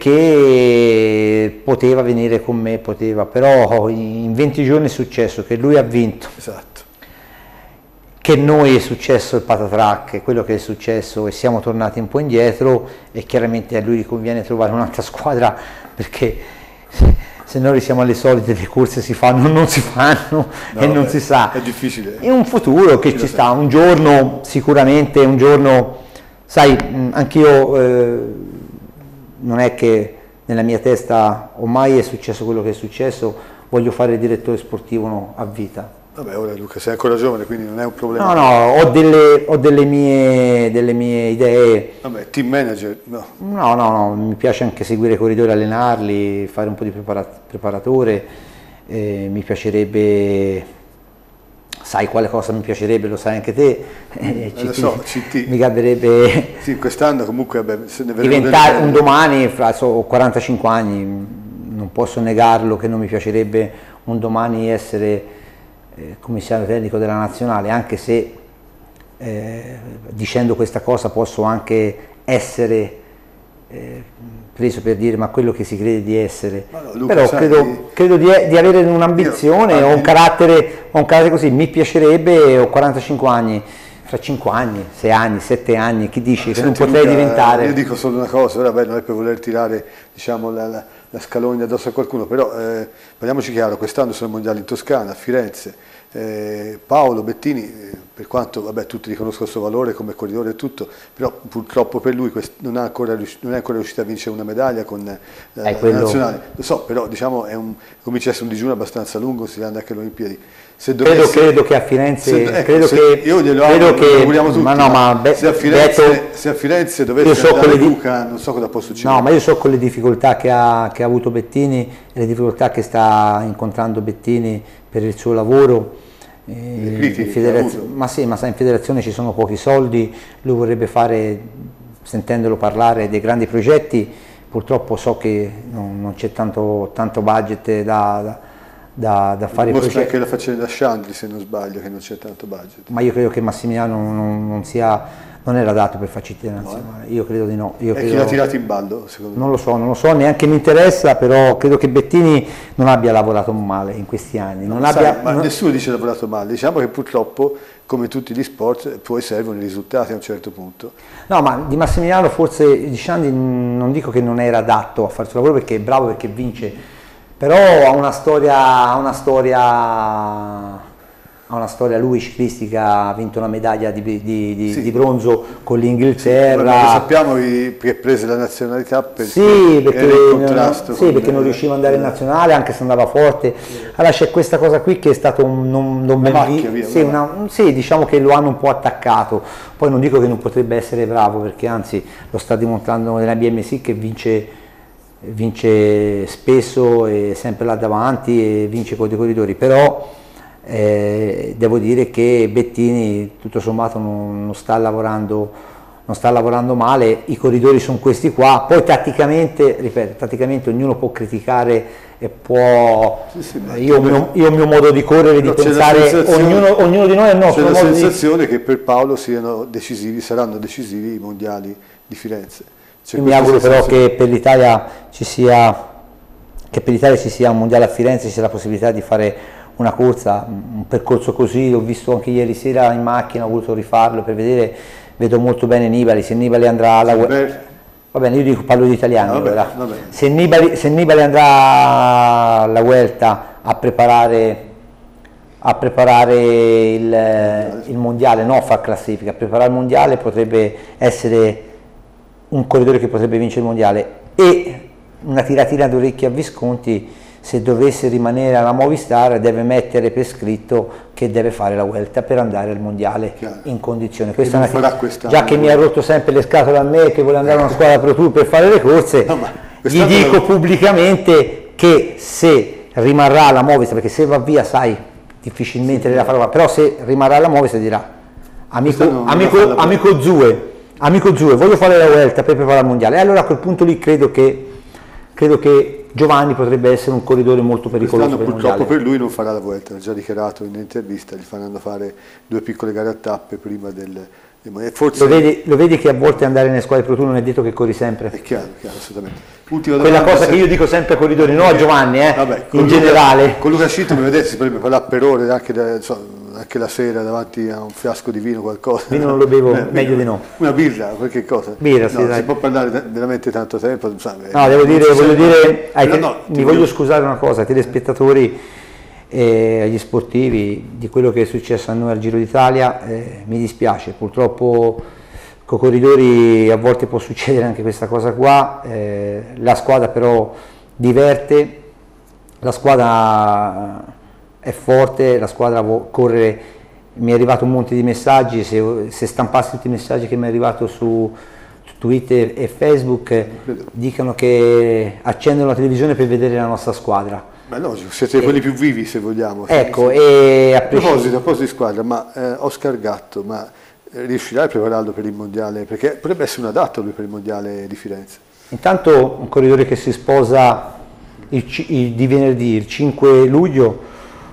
che poteva venire con me, poteva, però in venti giorni è successo che lui ha vinto, Esatto. che noi è successo il patatrack, quello che è successo, e siamo tornati un po' indietro, e chiaramente a lui gli conviene trovare un'altra squadra perché se noi siamo alle solite, le corse si fanno, non si fanno No, e non beh, si sa. è difficile. È un futuro che Sì, ci lo sta, un giorno sicuramente, un giorno, sai, mh, anch'io eh, non è che nella mia testa ormai è successo quello che è successo, voglio fare il direttore sportivo no, a vita. Vabbè, ora Luca sei ancora giovane, quindi non è un problema. No, no, ho delle, ho delle, mie, delle mie idee. Vabbè, team manager, no. No, no, no, mi piace anche seguire i corridori, allenarli, fare un po' di prepara- preparatore, eh, mi piacerebbe, sai quale cosa mi piacerebbe, lo sai anche te, eh, lo so, C T. mi garberebbe Sì, quest'anno comunque vabbè, se ne vedremo diventare delle un belle. domani, fra, so, ho quarantacinque anni, non posso negarlo che non mi piacerebbe un domani essere eh, commissario tecnico della nazionale, anche se eh, dicendo questa cosa posso anche essere eh, preso per dire ma quello che si crede di essere, Ma no, Luca, però sai, credo, credo di, di avere un'ambizione, io- ho un carattere, ho un carattere così, mi piacerebbe, ho quarantacinque anni, fra cinque anni, sei anni, sette anni, chi dice che non Senti, potrei Luca, diventare... Io dico solo una cosa, ora beh, non è per voler tirare diciamo, la, la, la scalogna addosso a qualcuno, però eh, parliamoci chiaro, quest'anno sono i mondiali in Toscana, a Firenze, eh, Paolo Bettini... eh, per quanto vabbè, tutti riconoscono il suo valore come corridore e tutto, però purtroppo per lui quest- non, ha ancora, rius- non è ancora riuscito a vincere una medaglia con eh, la quello... nazionale. Lo so, però diciamo è un, comincia a essere un digiuno abbastanza lungo, si anda anche alle Olimpiadi. Se credo, dovesse, credo che a Firenze, se, ecco, credo se, che, io glielo credo auguro, che, lo auguriamo tutti, ma no, ma be, se, a Firenze, detto, se a Firenze dovesse so andare di... Luca, non so cosa può succedere. No, ma io so con le difficoltà che ha, che ha avuto Bettini e le difficoltà che sta incontrando Bettini per il suo lavoro. Eh, in federaz- ma sì, ma sai, in federazione ci sono pochi soldi, lui vorrebbe fare, sentendolo parlare, dei grandi progetti, purtroppo so che non, non c'è tanto, tanto budget da, da, da, da fare Mostra progetti. anche la faccenda da Sciandri, se non sbaglio, che non c'è tanto budget. Ma io credo che Massimiliano non, non sia... non era dato per farci tirare nazionale, io credo di no. Io e credo... chi l'ha tirato in ballo, secondo me? Non lo so, non lo so, neanche mi interessa, però credo che Bettini non abbia lavorato male in questi anni. Non No, abbia, sai, ma non... nessuno dice lavorato male, diciamo che purtroppo, come tutti gli sport, poi servono i risultati a un certo punto. No, ma di Massimiliano forse, di Sciandi non dico che non era adatto a fare il suo lavoro perché è bravo, perché vince, però ha una storia, ha una storia... ha una storia, lui ciclistica, ha vinto una medaglia di, di, di, Sì. di bronzo con Sì, l'Inghilterra. ma lo sappiamo che prese la nazionalità perché, Sì, perché, era in contrasto non, sì, con, perché non riusciva ad andare in nazionale, anche se andava forte. Allora c'è questa cosa qui che è stato un non, non Una ben macchia, vi- via, sì, una una- sì, diciamo che lo hanno un po' attaccato. Poi non dico che non potrebbe essere bravo, perché anzi lo sta dimostrando nella B M C che vince, vince spesso e sempre là davanti e vince con dei corridori, però Eh, devo dire che Bettini tutto sommato non, non, sta lavorando, non sta lavorando male, i corridori sono questi qua, poi tatticamente, ripeto, tatticamente ognuno può criticare e può, Sì, sì, ma io, ho il come- mio, io ho il mio modo di correre, di Però c'è la pensare, sensazione- ognuno, ognuno di noi ha il C'è nostro la modo di... sensazione che per Paolo siano decisivi, saranno decisivi i mondiali di Firenze. C'è Io mi questa auguro però sensazione. che per l'Italia ci sia, che per l'Italia ci sia un mondiale a Firenze, ci sia la possibilità di fare una corsa, un percorso così. L'ho visto anche ieri sera in macchina, ho voluto rifarlo per vedere, vedo molto bene Nibali, se Nibali andrà alla Vuelta, Beh, va bene, io dico, parlo di italiani, Vabbè, ora. vabbè. Se, Nibali, se Nibali andrà alla Vuelta a preparare, a preparare il, il mondiale, no a far classifica, a preparare il mondiale, potrebbe essere un corridore che potrebbe vincere il mondiale. E una tiratina d'orecchie a Visconti, se dovesse rimanere alla Movistar, deve mettere per scritto che deve fare la Vuelta per andare al mondiale Chiaro. in condizione. Questa non è una- farà quest'anno. già che mi ha rotto sempre le scatole a me, che vuole andare a una squadra Pro Tour per fare le corse, No, ma gli quest'anno dico lo- pubblicamente che se rimarrà alla Movistar, perché se va via, sai, difficilmente le farà, però se rimarrà alla Movistar dirà: amico, Quest'anno non amico, la fa la amico Zue, amico Zue, voglio fare la Vuelta per preparare il mondiale. E allora a quel punto lì credo che, credo che Giovanni potrebbe essere un corridore molto pericoloso Quest'anno per il purtroppo mondiale. per lui non farà la Vuelta, l'ha già dichiarato in intervista, gli faranno fare due piccole gare a tappe prima del... del- Forse Lo vedi, lo vedi che a volte andare nelle squadre Pro Tour non è detto che corri sempre. è chiaro, chiaro, assolutamente. Ultima Quella domanda, cosa se- che io dico sempre ai corridori, no a Giovanni, eh, Vabbè, con in Luca- generale. Con Luca Scitto mi vedete, si potrebbe parlare per ore, anche, da- insomma, anche la sera davanti a un fiasco di vino, qualcosa. Vino non lo bevo, Eh, meglio vino. di no. Una birra, qualche cosa. Birra, sì, No, dai. si può parlare da- veramente tanto tempo. insomma, No, devo non dire, si voglio sente- dire ai Però te- no, ti mi voglio scusare una cosa, ai telespettatori e agli sportivi di quello che è successo a noi al Giro d'Italia, eh, mi dispiace, purtroppo con i corridori a volte può succedere anche questa cosa qua, eh, la squadra però diverte, la squadra è forte, la squadra vo- corre, mi è arrivato un monte di messaggi, se, se stampassi tutti i messaggi che mi è arrivato su Twitter e Facebook, eh, dicono che accendono la televisione per vedere la nostra squadra. Ma no, siete quelli più vivi se vogliamo. Ecco, Sì, e a A proposito, prescindere... a proposito di squadra, ma eh, Oscar Gatto, ma eh, riuscirà a prepararlo per il mondiale? Perché potrebbe essere un adatto lui per il mondiale di Firenze. Intanto un corridore che si sposa il, ci- il- di venerdì, il cinque luglio,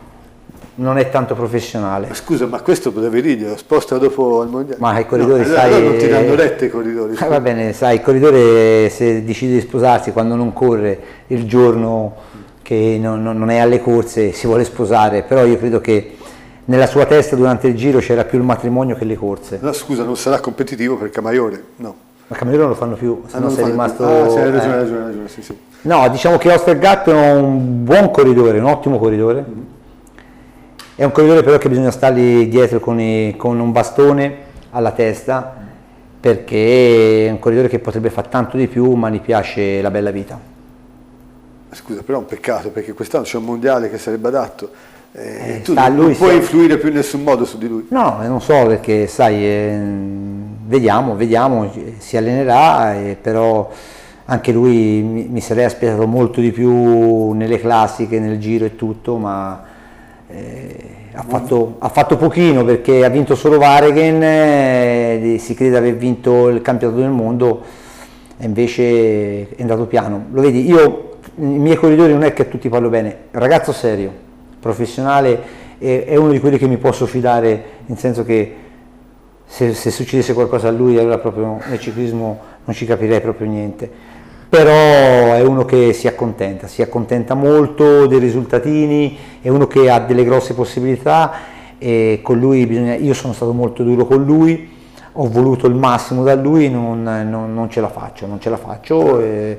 non è tanto professionale. Ma scusa, ma questo deve dirglielo, sposta dopo al mondiale. Ma i corridori, no, sai... allora non ti danno rette i corridori. Eh, scusa. va bene, sai, il corridore se decide di sposarsi quando non corre il giorno che non, non- non è alle corse, si vuole sposare, però io credo che nella sua testa durante il giro c'era più il matrimonio che le corse. No, scusa, non sarà competitivo per Camaiore, no. Ma Cameriere non lo fanno più, se Ah, no non sei fanno rimasto... più. Ah, sì, hai ragione, eh. hai ragione, hai ragione, sì, sì. No, diciamo che Oscar Gatto è un buon corridore, un ottimo corridore, È un corridore però che bisogna stargli dietro con, i, con un bastone alla testa, perché è un corridore che potrebbe fare tanto di più, ma gli piace la bella vita. Scusa, però è un peccato, perché quest'anno c'è un mondiale che sarebbe adatto, eh, Eh, tu sta a non lui, puoi sta- influire più in nessun modo su di lui. No, non so, perché sai, eh, vediamo, vediamo, si allenerà, eh, però anche lui mi, mi sarei aspettato molto di più nelle classiche, nel giro e tutto, ma eh, ha, fatto, ha fatto pochino, perché ha vinto solo Waregem, eh, si crede aver vinto il campionato del mondo e invece è andato piano. Lo vedi, io, i miei corridori non è che a tutti parlo bene, ragazzo serio, professionale, è, è uno di quelli che mi posso fidare, nel senso che se, se succedesse qualcosa a lui, allora proprio nel ciclismo non ci capirei proprio niente. Però è uno che si accontenta, si accontenta molto dei risultatini, è uno che ha delle grosse possibilità e con lui bisogna, io sono stato molto duro con lui, ho voluto il massimo da lui, non, non, non ce la faccio, non ce la faccio eh,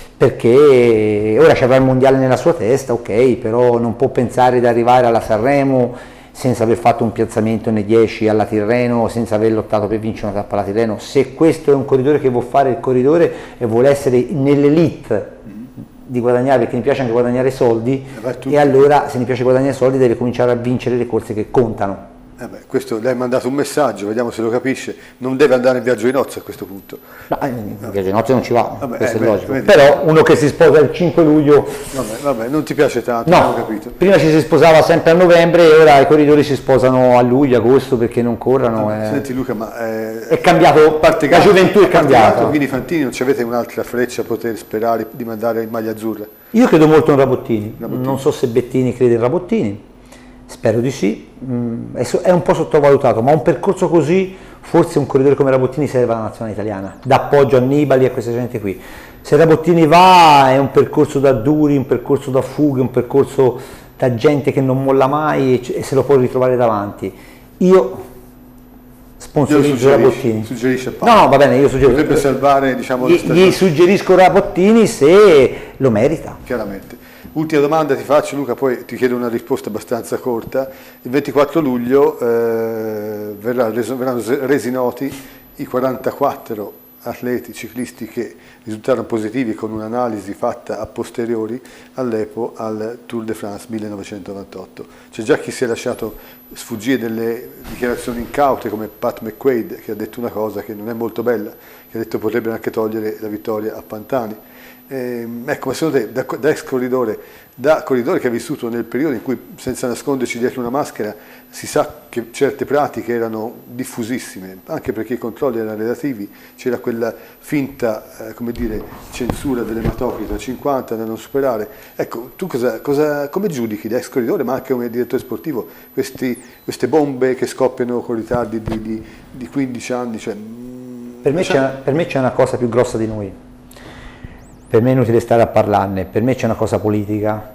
perché ora c'avrà il mondiale nella sua testa, ok, però non può pensare di arrivare alla Sanremo senza aver fatto un piazzamento nei dieci alla Tirreno, senza aver lottato per vincere una tappa alla Tirreno. Se questo è un corridore che vuole fare il corridore e vuole essere nell'elite di guadagnare, perché mi piace anche guadagnare soldi, Eh, e allora se mi piace guadagnare soldi deve cominciare a vincere le corse che contano. Eh beh, questo le hai mandato un messaggio, vediamo se lo capisce, non deve andare in viaggio di nozze a questo punto. No, in viaggio di nozze non ci va, Vabbè, questo eh, è beh, logico. vedi. Però uno che si sposa il cinque luglio, Vabbè, vabbè, non ti piace tanto, non ho no, capito. prima ci si sposava sempre a novembre e ora i corridori si sposano a luglio, agosto perché non corrano. eh. Senti Luca, ma eh, È cambiato, a parte la Gatto- gioventù è a parte cambiata. Gatto, Vini Fantini, non ci avete un'altra freccia a poter sperare di mandare in maglia azzurra? Io credo molto in Rabottini. Rabottini. Non so se Bettini crede in Rabottini, spero di sì. Mm, è, so- è un po' sottovalutato, ma un percorso così, forse un corridore come Rabottini serve alla nazionale italiana, da appoggio a Nibali e a questa gente qui. Se Rabottini va è un percorso da duri, un percorso da fughe, un percorso da gente che non molla mai e, c- e se lo può ritrovare davanti. Io sponsorizzo Rabottini. Suggerisce a Paolo. No, va bene, io suggerisco. Potrebbe salvare, diciamo, lo Gli, stagione. gli suggerisco Rabottini se lo merita. Chiaramente. Ultima domanda ti faccio Luca, poi ti chiedo una risposta abbastanza corta. Il ventiquattro luglio eh, verrà reso- verranno resi noti i quarantaquattro atleti ciclisti che risultarono positivi con un'analisi fatta a posteriori all'EPO al Tour de France millenovecentonovantotto. C'è già chi si è lasciato sfuggire delle dichiarazioni incaute come Pat McQuaid, che ha detto una cosa che non è molto bella, che ha detto potrebbero anche togliere la vittoria a Pantani. Eh, ecco, ma secondo te, da, da ex corridore, da corridore che ha vissuto nel periodo in cui, senza nasconderci dietro una maschera, si sa che certe pratiche erano diffusissime, anche perché i controlli erano relativi, c'era quella finta, eh, come dire, censura dell'ematocrito a cinquanta da non superare. Ecco, tu cosa, cosa, come giudichi da ex corridore, ma anche come direttore sportivo, questi, queste bombe che scoppiano con ritardi di, di, di quindici anni? Cioè, Per me, c'è, per me c'è una cosa più grossa di noi, per me è inutile stare a parlarne, per me c'è una cosa politica,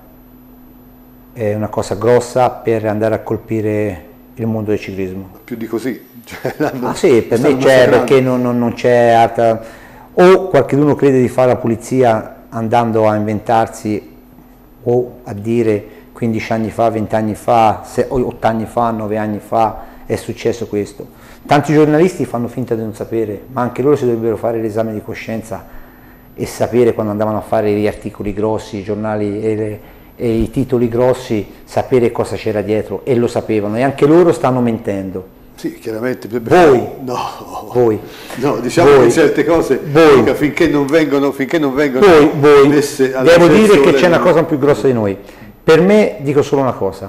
è una cosa grossa per andare a colpire il mondo del ciclismo. più di così. Cioè, l'hanno- Ah sì, per me stanno c'è, massacrando. perché non, non- non c'è altra... O qualcuno crede di fare la pulizia andando a inventarsi o a dire quindici anni fa, venti anni fa, se- o otto anni fa, nove anni fa è successo questo. Tanti giornalisti fanno finta di non sapere, ma anche loro si dovrebbero fare l'esame di coscienza e sapere quando andavano a fare gli articoli grossi, i giornali e, le- e i titoli grossi, sapere cosa c'era dietro, e lo sapevano, e anche loro stanno mentendo. Sì, chiaramente. Voi. No. Voi. No, diciamo Voi. che certe cose Voi. Luca, finché non vengono, finché non vengono Voi, voi, messe alla devo dire attenzione, che c'è una no. cosa più grossa di noi. Per me dico solo una cosa,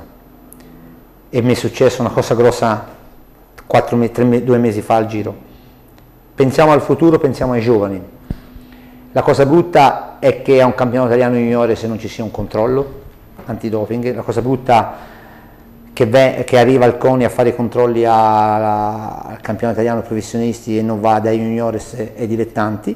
e mi è successa una cosa grossa quattro, me- tre me- due mesi fa al Giro. Pensiamo al futuro, pensiamo ai giovani. La cosa brutta è che a un campionato italiano juniore se non ci sia un controllo antidoping, la cosa brutta che, ve- che arriva il CONI a fare i controlli a- al campionato italiano professionisti e non va dai juniores e ai dilettanti.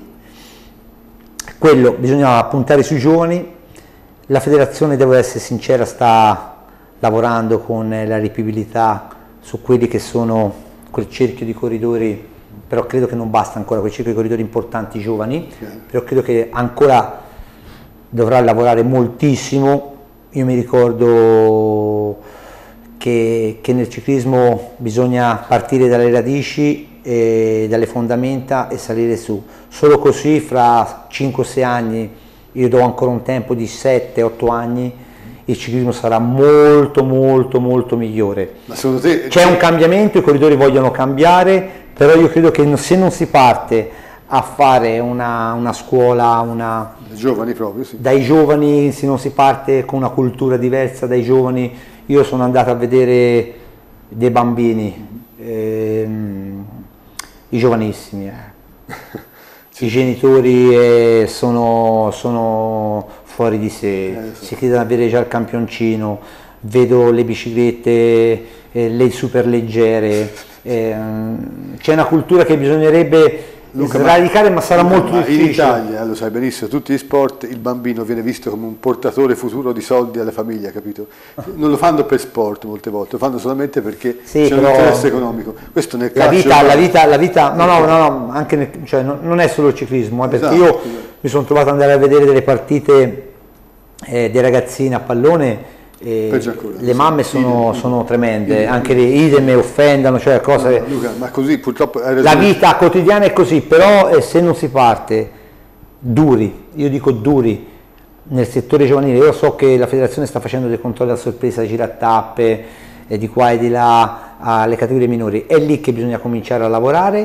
Quello bisogna puntare sui giovani. La federazione, devo essere sincera, sta lavorando con la ripibilità su quelli che sono quel cerchio di corridori, però credo che non basta ancora quel cerchio di corridori importanti giovani, però credo che ancora dovrà lavorare moltissimo. Io mi ricordo che, che nel ciclismo bisogna partire dalle radici, e dalle fondamenta e salire su. Solo così fra cinque sei anni, io do ancora un tempo di sette otto anni, il ciclismo sarà molto molto molto migliore. Ma secondo te c'è un cambiamento, i corridori vogliono cambiare, però io credo che se non si parte a fare una, una scuola, una, giovani proprio, sì. dai giovani, se non si parte con una cultura diversa dai giovani. Io sono andato a vedere dei bambini, ehm, i giovanissimi, eh. I genitori eh, sono, sono fuori di sé, Eh, sì. si credono avere già il campioncino, vedo le biciclette, eh, le superleggere, ehm, c'è una cultura che bisognerebbe Luca, sradicare, ma sarà Luca, molto ma difficile. in Italia, lo sai benissimo, tutti gli sport, il bambino viene visto come un portatore futuro di soldi alla famiglia, capito? Non lo fanno per sport molte volte, lo fanno solamente perché Sì, c'è un però interesse economico. Questo nel La calcio vita, la vita, la vita, no, no, no, no, anche nel, cioè, non, non è solo il ciclismo, eh, perché Esatto, io esatto. mi sono trovato ad andare a vedere delle partite eh, dei ragazzini a pallone. E Peggio ancora, le sì. mamme sono, Idem. sono tremende, Idem. anche le idem offendano, cioè cose. Luca, ma così purtroppo hai ragione. La vita quotidiana è così, però eh, se non si parte duri, io dico duri, nel settore giovanile, io so che la federazione sta facendo dei controlli a sorpresa, giratappe, eh, di qua e di là alle categorie minori, è lì che bisogna cominciare a lavorare.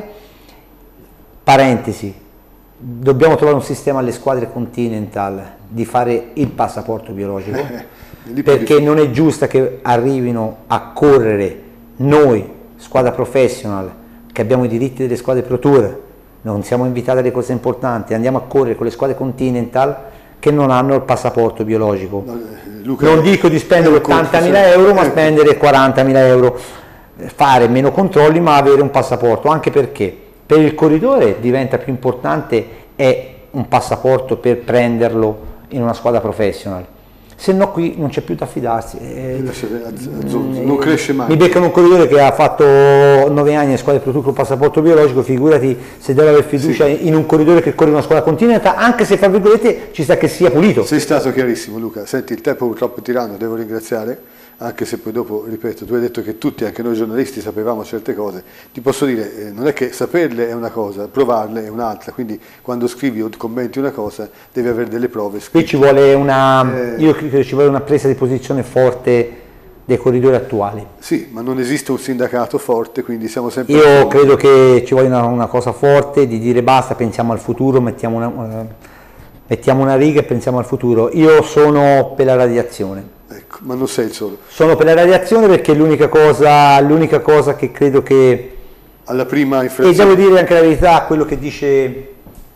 Parentesi, dobbiamo trovare un sistema alle squadre Continental di fare il passaporto biologico, Lì più perché non è giusto che arrivino a correre noi, squadra professional, che abbiamo i diritti delle squadre Pro Tour, non siamo invitati alle cose importanti, andiamo a correre con le squadre Continental che non hanno il passaporto biologico. No, eh, Luca, Non dico di spendere è un conto, ottantamila sì. euro, ma Ecco. spendere quarantamila euro, fare meno controlli ma avere un passaporto, anche perché per il corridore diventa più importante è un passaporto per prenderlo in una squadra professional, se no qui non c'è più da fidarsi. Eh, Lasciate a- a zonzo, non cresce mai. mi beccano un corridore che ha fatto nove anni in squadra Pro Tour con passaporto biologico, figurati se deve avere fiducia in un corridore che corre in una squadra continental, anche se fra virgolette ci sta che sia pulito. Sei stato chiarissimo, Luca. Senti, il tempo purtroppo è tiranno, devo ringraziare, anche se poi dopo, ripeto, tu hai detto che tutti, anche noi giornalisti, sapevamo certe cose. Ti posso dire, eh, non è che saperle è una cosa, provarle è un'altra, quindi quando scrivi o commenti una cosa devi avere delle prove Qui scritte. ci vuole una, Eh. io credo che ci vuole una presa di posizione forte dei corridori attuali. Sì, ma non esiste un sindacato forte, quindi siamo sempre... Io credo che ci voglia una, una cosa forte di dire basta, pensiamo al futuro, mettiamo una, una- mettiamo una riga e pensiamo al futuro. Io sono per la radiazione. Ecco, ma non sei il solo. Sono per la radiazione perché è l'unica cosa, l'unica cosa che credo che... Alla prima E infrazione... devo dire anche la verità, quello che dice...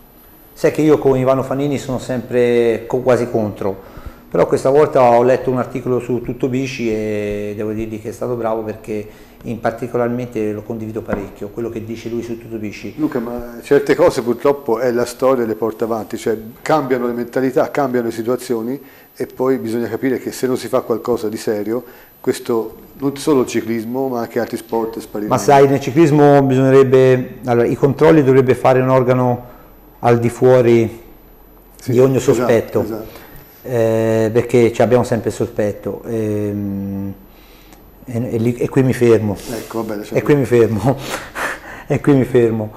Sai che io con Ivano Fanini sono sempre co- quasi contro, però questa volta ho letto un articolo su Tutto Bici e devo dirgli che è stato bravo perché in particolarmente lo condivido parecchio, quello che dice lui su Tutto Bici. Luca, ma certe cose purtroppo è la storia le porta avanti, cioè cambiano le mentalità, cambiano le situazioni e poi bisogna capire che se non si fa qualcosa di serio, questo non solo il ciclismo ma anche altri sport spariranno. Ma sai, nel ciclismo bisognerebbe, allora, i controlli dovrebbe fare un organo al di fuori Sì, di ogni esatto, sospetto, esatto. eh, perché ci abbiamo sempre il sospetto. ehm, E, e lì- e qui mi fermo. Ecco, vabbè, lasciamo E qui mi fermo. E qui mi fermo.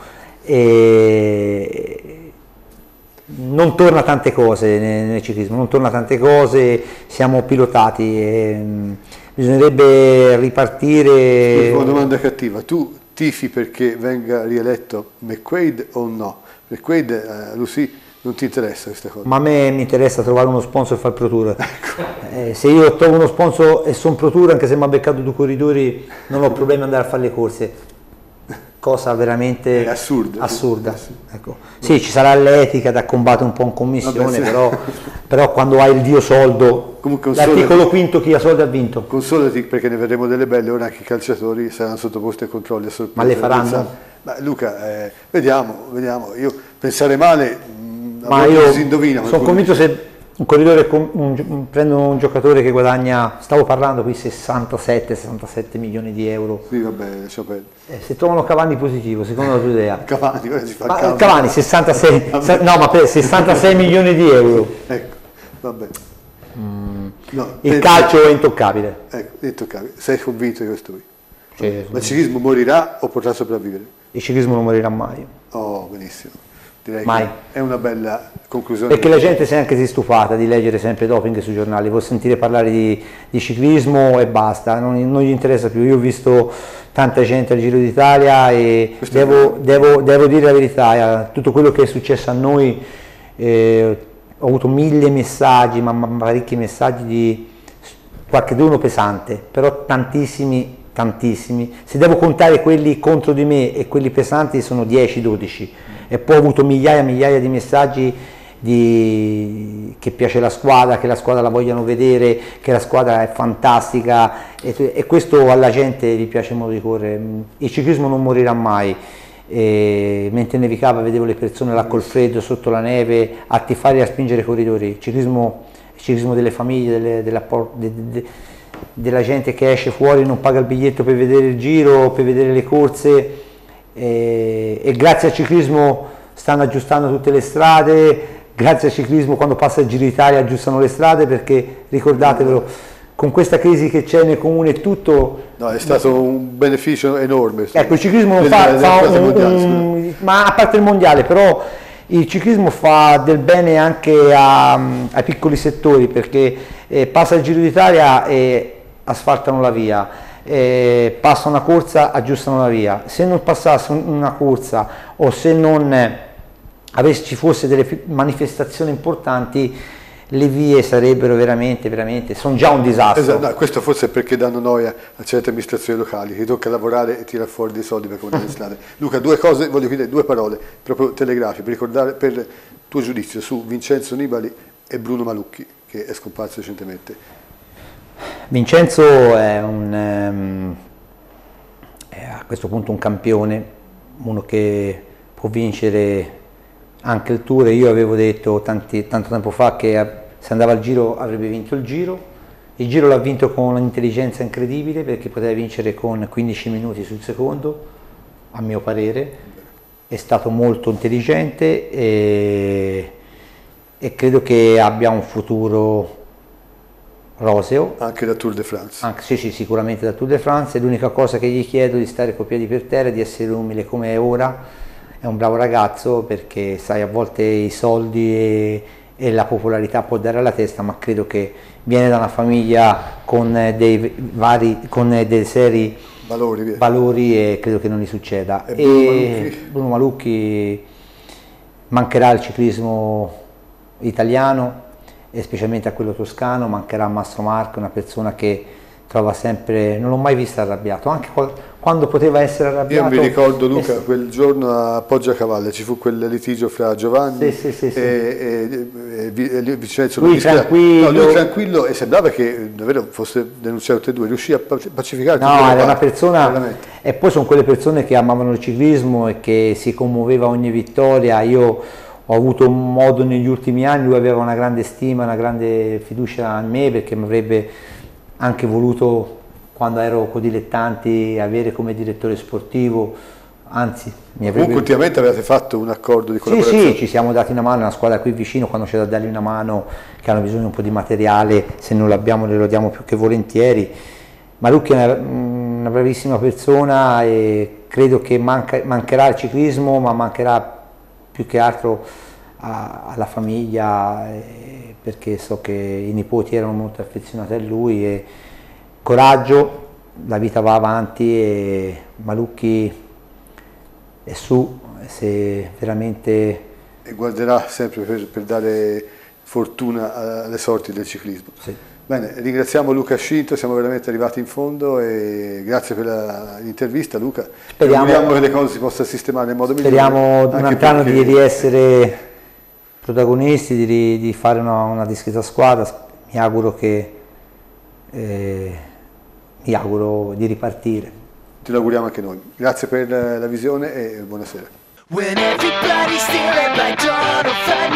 E non torna tante cose nel, nel ciclismo, non torna tante cose, siamo pilotati. E, mm, bisognerebbe ripartire. Una domanda cattiva, tu tifi perché venga rieletto McQuaid o no? McQuaid, eh, Lucy, non ti interessa questa cosa? Ma a me mi interessa trovare uno sponsor e fare Pro Tour. Eh, se io trovo uno sponsor e sono Pro Tour, anche se mi ha beccato due corridori, non ho problemi ad andare a fare le corse. Cosa veramente È assurda, sì. assurda. Ecco. Sì, ci sarà l'etica da combattere un po' in commissione, Vabbè, sì. però, però quando hai il dio soldo, Comunque un l'articolo solo- quinto chi ha soldi ha vinto. Consolati perché ne vedremo delle belle, ora anche i calciatori saranno sottoposti a controlli a sorpresa. Ma le faranno? Ma Luca, eh, vediamo, vediamo, io pensare male, mh, a Ma volte io si indovina. ma sono poi- convinto se un corridore, com- un gio- prendo un giocatore che guadagna, stavo parlando qui sessantasette sessantasette milioni di euro, Sì, vabbè, lascia perdere. eh, se trovano Cavani positivo, secondo la tua idea? Cavani, ora si fa il Ma, cambio. Cavani sessantasei, se- no, ma per sessantasei milioni di euro. Ecco, vabbè. No, il penso- calcio è intoccabile. Ecco, intoccabile. Sei convinto di questo qui? Sì, Ma il ciclismo morirà o potrà sopravvivere? il ciclismo non morirà mai, Oh, benissimo. Direi Mai. che è una bella conclusione. perché la gente si è anche si è stufata di leggere sempre doping sui giornali, vuol sentire parlare di, di ciclismo e basta, non, non gli interessa più. Io ho visto tanta gente al Giro d'Italia e Questo è devo, vero. devo, devo dire la verità, eh, tutto quello che è successo a noi, eh, ho avuto mille messaggi, ma, ma parecchi messaggi di qualcheduno pesante, però tantissimi, tantissimi. Se devo contare quelli contro di me e quelli pesanti sono dieci dodici. E poi ho avuto migliaia e migliaia di messaggi di, che piace la squadra, che la squadra la vogliono vedere, che la squadra è fantastica e, e questo alla gente gli piace molto di correre. Il ciclismo non morirà mai. E mentre nevicava vedevo le persone là col freddo, sotto la neve, a tifare e a spingere i corridori. Il ciclismo, il ciclismo delle famiglie, delle, della, de, de, della gente che esce fuori, non paga il biglietto per vedere il giro, per vedere le corse. E, e grazie al ciclismo stanno aggiustando tutte le strade, grazie al ciclismo quando passa il Giro d'Italia aggiustano le strade, perché ricordatevelo, con questa crisi che c'è nel comune e tutto, No, è stato un beneficio enorme. ecco, il ciclismo non Del- fa, del- fa del un, mondiale, scusa. un- ma a parte il mondiale, però il ciclismo fa del bene anche a- ai piccoli settori, perché eh, passa il Giro d'Italia e asfaltano la via, eh, passa una corsa, aggiustano la via. Se non passasse un- una corsa o se non eh, avessi, ci fosse delle fi- manifestazioni importanti, le vie sarebbero veramente, veramente, sono già un disastro. Esatto, no, questo forse è perché danno noia a certe amministrazioni locali, che tocca lavorare e tirare fuori dei soldi per comprare le strade. Luca, due cose, voglio chiedere due parole, proprio telegrafiche, per ricordare, per il tuo giudizio su Vincenzo Nibali e Bruno Malucchi, che è scomparso recentemente. Vincenzo è, un, ehm, è a questo punto un campione, uno che può vincere anche il Tour. Io avevo detto tanti, tanto tempo fa che eh, se andava al Giro avrebbe vinto il Giro. Il Giro l'ha vinto con un'intelligenza incredibile, perché poteva vincere con quindici minuti sul secondo, a mio parere. È stato molto intelligente e, e credo che abbia un futuro roseo. Anche da Tour de France. Anche, sì, sì, sicuramente da Tour de France. L'unica cosa che gli chiedo è di stare coi piedi per terra e di essere umile come è ora. È un bravo ragazzo, perché sai, a volte i soldi e, e la popolarità può dare alla testa, ma credo che viene da una famiglia con dei vari, con dei seri Valori, via. valori e credo che non gli succeda. E E Bruno Malucchi? Bruno Malucchi mancherà il ciclismo italiano e specialmente a quello toscano, mancherà Mastro Marco, una persona che trova sempre, non l'ho mai visto arrabbiato, anche qual- quando poteva essere Io arrabbiato. mi ricordo, Luca, eh, quel giorno a Poggioacavalle ci fu quel litigio fra Giovanni Sì, sì, sì, sì. e, e- e Vi- e Vincenzo. Lui Battista. tranquillo. No, lui tranquillo, e sembrava che davvero fosse denunciato tutti e due, riuscì a paci- pacificare tutte No, le era una parti, persona, veramente. e poi sono quelle persone che amavano il ciclismo e che si commuoveva ogni vittoria. Io ho avuto un modo negli ultimi anni, lui aveva una grande stima, una grande fiducia in me, perché mi avrebbe anche voluto, quando ero codilettanti, avere come direttore sportivo, anzi mi avrebbe... Comunque ultimamente avete fatto un accordo di Sì, collaborazione. sì, ci siamo dati una mano, è una squadra qui vicino, quando c'è da dargli una mano, che hanno bisogno un po' di materiale, se non l'abbiamo glielo diamo più che volentieri. Malucchi è una, una bravissima persona e credo che manca, mancherà il ciclismo, ma mancherà più che altro a- alla famiglia, eh, perché so che i nipoti erano molto affezionati a lui. E coraggio, la vita va avanti e Malucchi è su, se veramente... E guarderà sempre per, per dare fortuna alle sorti del ciclismo. Sì. Bene, ringraziamo Luca Scinto, siamo veramente arrivati in fondo e grazie per la- l'intervista, Luca. Speriamo- Speriamo che le cose si possano sistemare nel modo migliore. Speriamo un anche altro anno perché- di riessere protagonisti, di, ri- di fare una, una discreta squadra. Mi auguro che eh, mi auguro di ripartire. Te lo auguriamo anche noi. Grazie per la la visione e buonasera. When everybody's stealing by dawn, I'll find